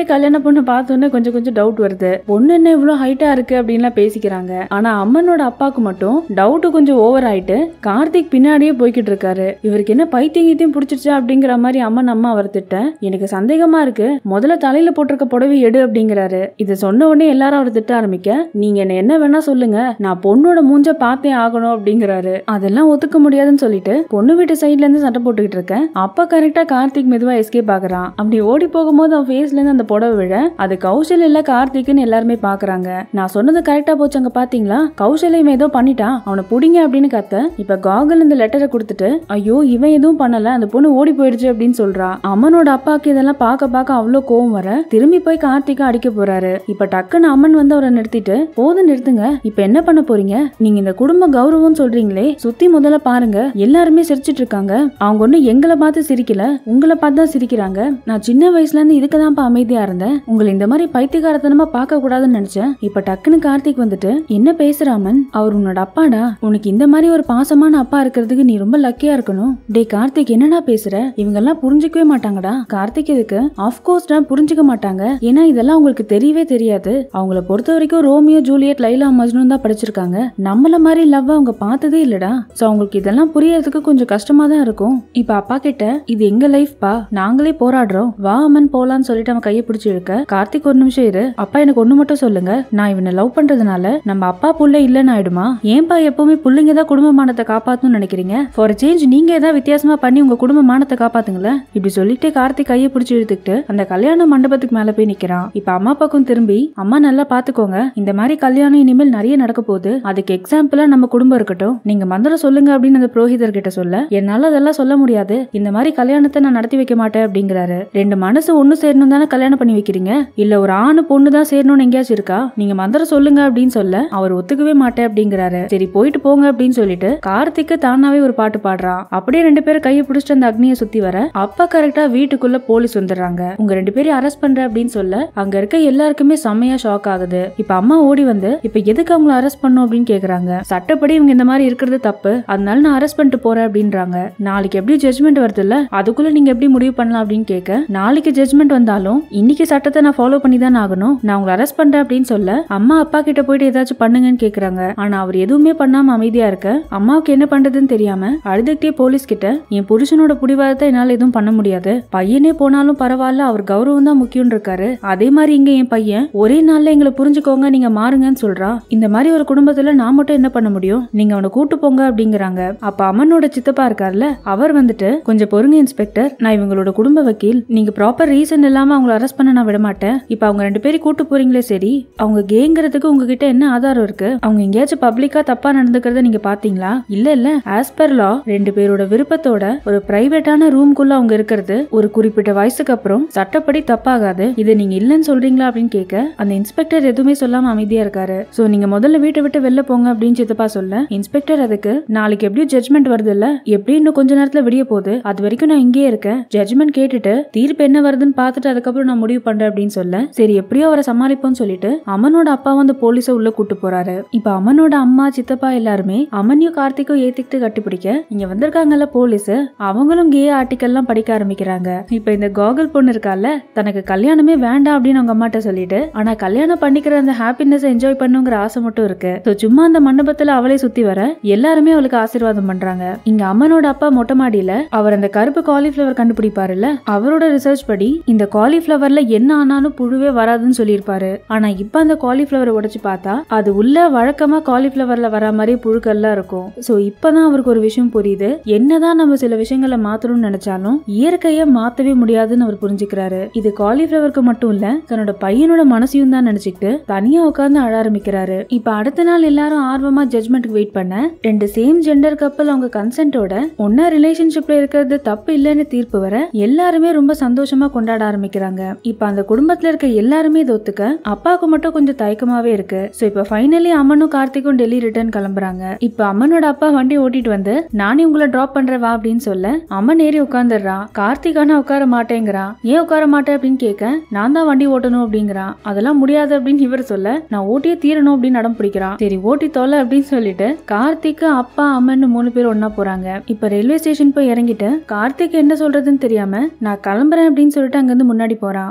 கல்யாண பொண்ணு பார்த்தோன்னே கொஞ்சம் கொஞ்சம் டவுட் வருது. பொண்ணு என்ன இவ்வளவு ஹைட்டா இருக்கு அப்படின்லாம் பேசிக்கிறாங்க. ஆனா அம்மனோட அப்பாவுக்கு மட்டும் டவுட் கொஞ்சம் ஓவர் ஆயிட்டு கார்த்திக் பின்னாடியே போய்கிட்டு இருக்காரு. இவருக்கு என்ன பைத்தியம் கீத்தியம் பிடிச்சிருச்சா அப்படிங்கிற மாதிரி அம்மன் அம்மா அவர் திட்ட, எனக்கு சந்தேகமா இருக்கு, முதல்ல தலையில போட்டிருக்க புடவை எடு அப்படிங்கிறாரு. இதை சொன்ன உடனே எல்லாரும் அவர் திட்ட ஆரம்பிக்க, நீங்க என்ன என்ன வேணா சொல்லுங்க, நான் பொண்ணோட மூஞ்ச பார்த்தே ஆகணும் அப்படிங்கிறாரு. அதெல்லாம் ஒத்துக்க முடியாதுன்னு சொல்லிட்டு பொண்ணு வீட்டு சைட்ல இருந்து சண்டை போட்டுக்கிட்டு இருக்கேன். அப்ப கரெக்டா கார்த்திக் மெதுவா எஸ்கேப் ஆகுறான். அப்படி ஓடி போகும்போது அவன் ஃபேஸ்ல இருந்து அந்த புடவை விழ அது கௌஷல் இல்ல கார்த்திக்னு எல்லாருமே பாக்குறாங்க. நான் சொன்னது கரெக்டா போச்சாங்க பாத்தீங்களா, கௌஷலையும் ஏதோ பண்ணிட்டான், அவனை புடிங்க அப்படின்னு கத்த, இப்ப காகல் இந்த லெட்டரை கொடுத்துட்டு ஐயோ இவன் எதுவும் பண்ணல, அந்த பொண்ணு ஓடி போயிடுச்சு அப்படின்னு சொல்றா. அம்மனோட அப்பாக்கு இதெல்லாம் பாக்க பாக்க அவ்வளவு கோவம் வர திரும்பி போய் கார்த்திகா அடிக்க போறாரு. இப்ப டக்குன்னு அம்மன் வந்து அவரை நிறுத்திட்டு, போதும் நிறுத்துங்க, இப்ப என்ன பண்ண போறீங்க, நீங்க இந்த குடும்ப கௌரவம் சொல்றீங்களே, சுத்தி முதல்ல பாருங்க, எல்லாருமே சிரிச்சிட்டு இருக்காங்க, அவங்க ஒண்ணு எங்களை பார்த்து சிரிக்கல, உங்களை பார்த்து தான் சிரிக்கிறாங்க. நான் சின்ன வயசுல இருந்து இதுக்குதான் அமைதியா இருந்தேன், உங்களை இந்த மாதிரி பைத்தியக்காரத்தனமா பார்க்க கூடாதுன்னு நினைச்சேன். இப்ப டக்குன்னு கார்த்திக் வந்துட்டு, என்ன பேசுறாமன், அவர் உன்னோட அப்பாடா, உனக்கு இந்த மாதிரி ஒரு பாசமான அப்பா இருக்கிறதுக்கு நீ ரொம்ப லக்கியா இருக்கணும். டே கார்த்திக் என்னடா பேசுற, இவங்க எல்லாம் புரிஞ்சுக்கவே மாட்டாங்கடா. கார்த்திக் இதுக்கு ஆஃப்கோர்ஸ் தான் புரிஞ்சுக்க மாட்டாங்க, ஏன்னா இதெல்லாம் உங்களுக்கு தெரியவே தெரியாது. அவங்கள பொறுத்த வரைக்கும் ரோமியோ ஜூலியட் லைலா மஜ்னு தான் படிச்சிருக்காங்க, நம்மள மாதிரி லவ் அவங்க பார்த்ததே இல்லடா. சோ அவங்களுக்கு இதெல்லாம் புரியறதுக்கு கொஞ்சம் கஷ்டமா தான் இருக்கும். இப்ப அப்பா கிட்ட இது எங்க லைஃப் பா, நாங்களே போராடுறோம், வா அம்மன் போலான்னு சொல்லிட்டு அவன் கையை பிடிச்சி இருக்க, கார்த்திக் ஒரு நிமிஷம் இரு, அப்பா எனக்கு ஒண்ணு மட்டும் சொல்லுங்க, நான் இவனை லவ் பண்றதுனால நம்ம அப்பா புள்ள இல்லன்னு ஆயிடுமா, ஏன்பா எப்பவுமே புள்ளைங்க தான் குடும்ப மானத்தை காப்பாத்தணும்னு நினைக்கிறீங்க, ஃபார் சேஞ்ச் நீங்க ஏதாவது வித்தியாசமா பண்ணி உங்க குடும்ப மானத்தை காப்பாத்துங்களேன். இப்படி சொல்லிட்டு கார்த்திக் கையை பிடிச்சி இழுத்துக்கிட்டு அந்த கல்யாண மண்டபத்துக்கு மேல போய் நிக்கிறான். இப்ப அம்மா பக்கம் திரும்பி, அம்மா நல்லா பாத்துக்கோங்க, இந்த மாதிரி கல்யாணம் இனிமேல் நிறைய நடக்க போகுது, அதுக்கு எக்ஸாம்பிளா நம்ம குடும்பம் இருக்கட்டும், நீங்க மந்திரம் சொல்லுங்க அப்படின்னு அந்த புரோஹிதர் கிட்ட சொல்ல, என்னால அதெல்லாம் சொல்ல முடியாது, இந்த மாதிரி கல்யாணத்தை நான் நடத்தி வைக்க மாட்டேன் அப்படிங்கிறாரு. ரெண்டு மனசு ஒண்ணு சேரணும் தானே கல்யாணம் பண்ணி வைக்கிறீங்க, இல்ல ஒரு ஆணு பொண்ணு தான் சேரணும்னு எங்கேயாச்சும் இருக்கா, நீங்க மந்திரம் சொல்லுங்க அப்படின்னு சொல்ல அவர் ஒத்துக்கவே மாட்டேன் அப்படிங்கிறாரு. சரி போயிட்டு போங்க அப்படின்னு சொல்லிட்டு கார்த்திக்கு தானாவே ஒரு பாட்டு பாடுறான். அப்படியே ரெண்டு பேரும் கையை பிடிச்சிட்டு அந்த அக்னியை சுத்தி வர அப்ப கரெக்டா வீட்டுக்குள்ள போலீஸ் வந்துடுறாங்க. உங்க ரெண்டு பேரும் அரெஸ்ட் பண்ற அப்படின்னு சொல்ல அங்க இருக்க எல்லாருக்குமே செம்மையா ஷாக் ஆகுது. இப்ப அம்மா ஓடி வந்து, இப்ப எதுக்கு அவங்களை அரெஸ்ட் பண்ணும் அப்படின்னு கேக்குறாங்க. சட்டப்படி இவங்க இந்த மாதிரி இருக்கிறது தப்பு, அதனால நான் அரெஸ்ட் பண்ணிட்டு போறேன் அப்படின்றாங்க. நாளைக்கு எப்படி ஜட்ஜ்மெண்ட் வருது இல்ல, அதுக்குள்ள நீங்க எப்படி முடிவு பண்ணலாம் அப்படின்னு கேட்க, நாளைக்கு ஜட்ஜ்மெண்ட் வந்தாலும் இன்னைக்கு சட்டத்தை நான் ஃபாலோ பண்ணி தான் ஆகணும், நான் உங்களை அரெஸ்ட் பண்றேன் அப்படின்னு சொல்ல அம்மா அப்பா கிட்ட போயிட்டு ஏதாச்சும் பண்ணுங்கன்னு கேக்குறாங்க. ஆனா அவர் எதுவுமே பண்ணாம அமைதியா இருக்க அம்மாவுக்கு என்ன பண்றதுன்னு தெரியாம அழுதுகிட்டே போலீஸ் கிட்ட, என் புருஷனோட புடிவாதத்தை என்னால எதுவும் பண்ண முடியாது, பையனே போனாலும் பரவாயில்ல, அவர் கௌரவம் தான் முக்கியம் இருக்காரு, அதே மாதிரி இங்க என் பையன் ஒரே நாள்ல எங்களை புரிஞ்சுக்கோங்க, நீங்க மாறுங்கன்னு சொல்றா. இந்த மாதிரி ஒரு குடும்பத்துல நான் மட்டும் என்ன பண்ண முடியும், நீங்க அவனை கூட்டு போங்க அப்படிங்கிறாங்க. அப்ப அம்மனோட சித்தப்பா இருக்கார்ல, அவர் வந்துட்டு, கொஞ்சம் பொறுங்க இன்ஸ்பெக்டர், நான் இவங்களோட குடும்ப வக்கீல், நீங்க ப்ராப்பர் ரீசன் இல்லாம அவங்களை அரெஸ்ட் பண்ண நான் விட மாட்டேன். இப்ப அவங்க ரெண்டு பேரும் கூட்டு போறீங்களே சரி, அவங்க கேங்கிறதுக்கு உங்ககிட்ட என்ன ஆதாரம் இருக்கு, அவங்க எங்கேயாச்சும் பப்ளிக்கா தப்பா நடந்துக்கிறத நீங்க பாத்தீங்களா, இல்ல இல்ல ஆஸ் பர் லா ரெண்டு பேரோட விருப்பத்தோட ஒரு பிரைவேட்டான ரூம்குள்ள அவங்க இருக்கிறது ஒரு குறிப்பிட்ட வயசுக்கு அப்புறம் சட்டப்படி தப்பாகாது, இதை நீங்க இல்லன்னு சொல்றீங்களா அப்படின்னு கேட்க அந்த இன்ஸ்பெக்டர் எதுவுமே சொல்லாம அமைதியா இருக்காரு. சோ நீங்க முதல்ல வீட்டை விட்டு வெளில போங்க அப்படின்னு சித்தப்பா சொல்ல, இன்ஸ்பெக்டர் அதுக்கு, நாளைக்கு எப்படியும் ஜட்ஜ்மெண்ட் வருது இல்ல, எப்படி இன்னும் கொஞ்ச நேரத்துல விடிய போகுது, அது வரைக்கும் நான் இங்கேயே இருக்கேன், ஜட்ஜ்மெண்ட் கேட்டுட்டு தீர்ப்பு என்ன வருதுன்னு பாத்துட்டு அதுக்கப்புறம் நான் முடிவு பண்றேன் அப்படின்னு சொல்ல, சரி எப்படியோ அவரை சமாளிப்போம்னு சொல்லிட்டு அம்மனோட அப்பா வந்து போலீஸ உள்ள கூட்டு போறாரு. இப்ப அம்மனோட அம்மா சித்தப்பா எல்லாருமே அம்மனையும் கார்த்திக்கும் ஏத்திக்கிட்டு கட்டிப்பிடிக்க, இங்க வந்திருக்காங்கல்ல போலீஸ், அவங்களும் கே ஆர்டிக்கல் எல்லாம் படிக்க ஆரம்பிக்கிறாங்க. இப்ப இந்த காகல் பொண்ணு இருக்கால, தனக்கு கல்யாணமே வேண்டாம் அப்படின்னு அவங்க அம்மாட்ட சொல்லிட்டு, ஆனா கல்யாணம் பண்ணிக்கிற அந்த ஹாப்பினஸ் என்ஜாய் பண்ணுங்கிற ஆசை மட்டும் இருக்கு. சும்மா அந்த மண்டபத்துல அவளே சுத்தி வர எல்லாருமே அவளுக்கு ஆசீர்வாதம் பண்றாங்க. இங்க அம்மனோட அப்பா மொட்டை மாடியில அவர் அந்த கருப்பு காலிஃபிளவர் கண்டுபிடிப்பாருல்ல, அவரோட ரிசர்ச் படி இந்த காலிஃபிளவர்ல என்ன ஆனாலும் புழுவே வராதுன்னு சொல்லியிருப்பாரு. ஆனா இப்ப அந்த காலிஃபிளவரை உடைச்சு பார்த்தா அது உள்ள வழக்கமா காலிஃபிளவர்ல வர மாதிரி புழுக்கள்லாம் இருக்கும். சோ இப்பதான் அவருக்கு ஒரு விஷயம் புரியுது, என்னதான் நம்ம சில விஷயங்களை மாத்தணும்னு நினைச்சாலும் இயற்கைய மாத்தவே முடியாதுன்னு அவர் புரிஞ்சுக்கிறாரு. இது காலிஃபிளவருக்கு மட்டும் இல்ல, தன்னோட பையனோட மனசையும் தான் நினைச்சுக்கிட்டு தனியா உட்கார்ந்து அழ ஆரம்பிக்கிறாரு. இப்ப அடுத்த நாள் எல்லாரும் ஆர்வமா ஜட்ஜ்மெண்ட்க்கு வெயிட் பண்ண, ரெண்டு சேம் ஜெண்டர் கப்பல் அவங்க கன்சென்ட்டோட ஒன்னா ரிலேஷன்ஷிப்ல இருக்கிறது தப்பு இல்லன்னு தீர்ப்பு வர எல்லாருமே ரொம்ப சந்தோஷமா கொண்டாட ஆரம்பிக்கிறாங்க. இப்ப அந்த குடும்பத்துல இருக்க எல்லாருமே இதை ஒத்துக்க அப்பாவுக்கு மட்டும் கொஞ்சம் தயக்கமாவே இருக்கு. சோ இப்ப ஃபைனலி அம்மனும் கார்த்திக்கும் டெல்லி ரிட்டர்ன் கிளம்புறாங்க. இப்ப அம்மனோட அப்பா வண்டி ஓட்டிட்டு வந்து, நானே உங்களை டிராப் பண்றேன் வா அப்படின்னு சொல்ல அம்மன் ஏறி உட்கார்ந்துடுறான். கார்த்திகானா உட்கார மாட்டேங்கிறான். ஏன் உட்கார மாட்டேன் அப்படின்னு கேட்க, நான் தான் வண்டி ஓட்டணும் அப்படிங்கிறான். அதெல்லாம் முடியாது அப்படின்னு இவர் சொல்ல, நான் ஓட்டியே தீரணும் அப்படின்னு நடம் பிடிக்கிறான். சரி ஓட்டி தொலை அப்படின்னு சொல்லிட்டு கார்த்திக் அப்பா அம்மன் மூணு பேர் ஒன்னா போறாங்க. இப்ப ரயில்வே ஸ்டேஷன் போய் இறங்கிட்டு கார்த்திக் என்ன சொல்றதுன்னு தெரியாம நான் கிளம்புறேன் அப்படின்னு சொல்லிட்டு அங்க இருந்து முன்னாடி போறான்.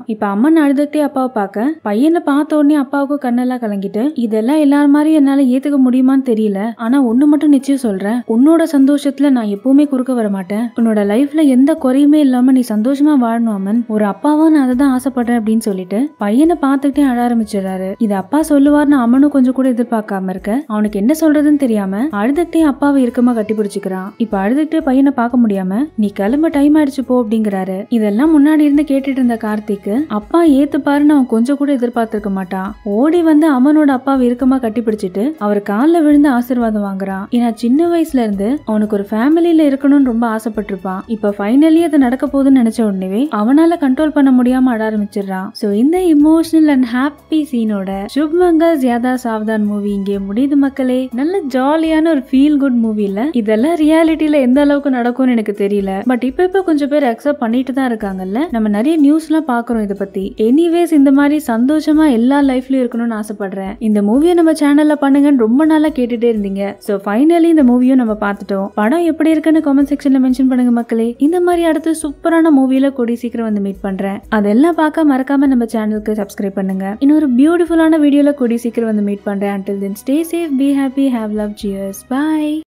இப்ப அம்மன் அழுதுகிட்டே அப்பாவை பார்க்க பையனை பார்த்த உடனே அப்பாவுக்கு கண்ணெல்லாம் கலங்கிட்டு இதெல்லாம் எல்லாரும் மாதிரி என்னால ஏத்துக்க முடியுமான்னு தெரியல. ஆனா ஒண்ணு மட்டும் நிச்சயம் சொல்றேன், உன்னோட சந்தோஷத்துல நான் எப்பவுமே குறுக்க வர மாட்டேன். உன்னோட லைஃப்ல எந்த குறையுமே இல்லாம நீ சந்தோஷமா வாழணும் அம்மன். ஒரு அப்பாவா நான் அதை தான் ஆசைப்படுறேன் அப்படின்னு சொல்லிட்டு பையனை பார்த்துக்கிட்டே அழ ஆரம்பிச்சிடறாரு. இது அப்பா சொல்லுவார்னு அம்மனும் கொஞ்சம் கூட எதிர்பார்க்காம இருக்க அவனுக்கு என்ன சொல்றதுன்னு தெரியாம அழுதுகிட்டே அப்பாவை இறுக்கமா கட்டி பிடிச்சுக்கிறான். இப்ப அழுதுகிட்டே பையனை பார்க்க முடியாம நீ கிளம்ப டைம் ஆயிடுச்சு போ அப்படிங்கிறாரு. இதெல்லாம் முன்னாடி இருந்து கேட்டுட்டு இருந்த கார்த்திக் அப்பா ஏத்துப்பாருன்னு அவன் கொஞ்சம் கூட எதிர்பார்த்திருக்க மாட்டான். ஓடி வந்து அம்மனோட அப்பாவை இறுக்கமா கட்டி பிடிச்சிட்டு அவர் காலில் விழுந்து ஆசீர்வாதம் வாங்குறான். ஏன்னா சின்ன வயசுல இருந்து அவனுக்கு ஒரு ஃபேமிலியில இருக்கணும்னு ரொம்ப ஆசைப்பட்டிருப்பான். இப்ப ஃபைனலி அது நடக்க போகுதுன்னு நினைச்ச உடனே அவனால கண்ட்ரோல் பண்ண முடியாம அட ஆரம்பிச்சிடறான். சோ இந்த இமோஷனல் அண்ட் ஹாப்பி சீனோட சுப்மங்கா ஜியாதா சாவதான் மூவி இங்கே முடியுது மக்களே. நல்ல ஜாலியான ஒரு ஃபீல் குட் மூவி இல்ல. இதெல்லாம் ரியாலிட்டியில எந்த அளவுக்கு நடக்கும்னு எனக்கு தெரியல. பட் இப்ப இப்ப கொஞ்சம் பேர் அக்செப்ட் பண்ணிட்டு தான் இருக்காங்கல்ல. நம்ம நிறைய நியூஸ் எல்லாம் பாக்குறோம் இதை பத்தி. எனிவேஸ் இந்த மாதிரி சந்தோஷமா எல்லா லைஃப்லயும் இருக்கணும்னு ஆசைப்படுறேன். இந்த மூவியை நம்ம சேனல்ல பண்ணுங்கன்னு ரொம்ப நாளா கேட்டுட்டே இருந்தீங்க. சோ ஃபைனலி இந்த மூவியும் நம்ம பார்த்துட்டோம். படம் எப்படி இருக்குன்னு கமெண்ட் செக்ஷன்ல மென்ஷன் பண்ணுங்க மக்களே. இந்த மாதிரி அடுத்து சூப்பரான மூவில கூடி சீக்கிரம் வந்து மீட் பண்றேன். அதெல்லாம் பார்க்க மறக்காம நம்ம சேனலுக்கு சப்ஸ்கிரைப் பண்ணுங்க. இன்னொரு பியூட்டிஃபுல்லான வீடியோல கூடி சீக்கிரம் வந்து மீட் பண்றேன். Until then stay safe, be happy, have love, cheers, bye.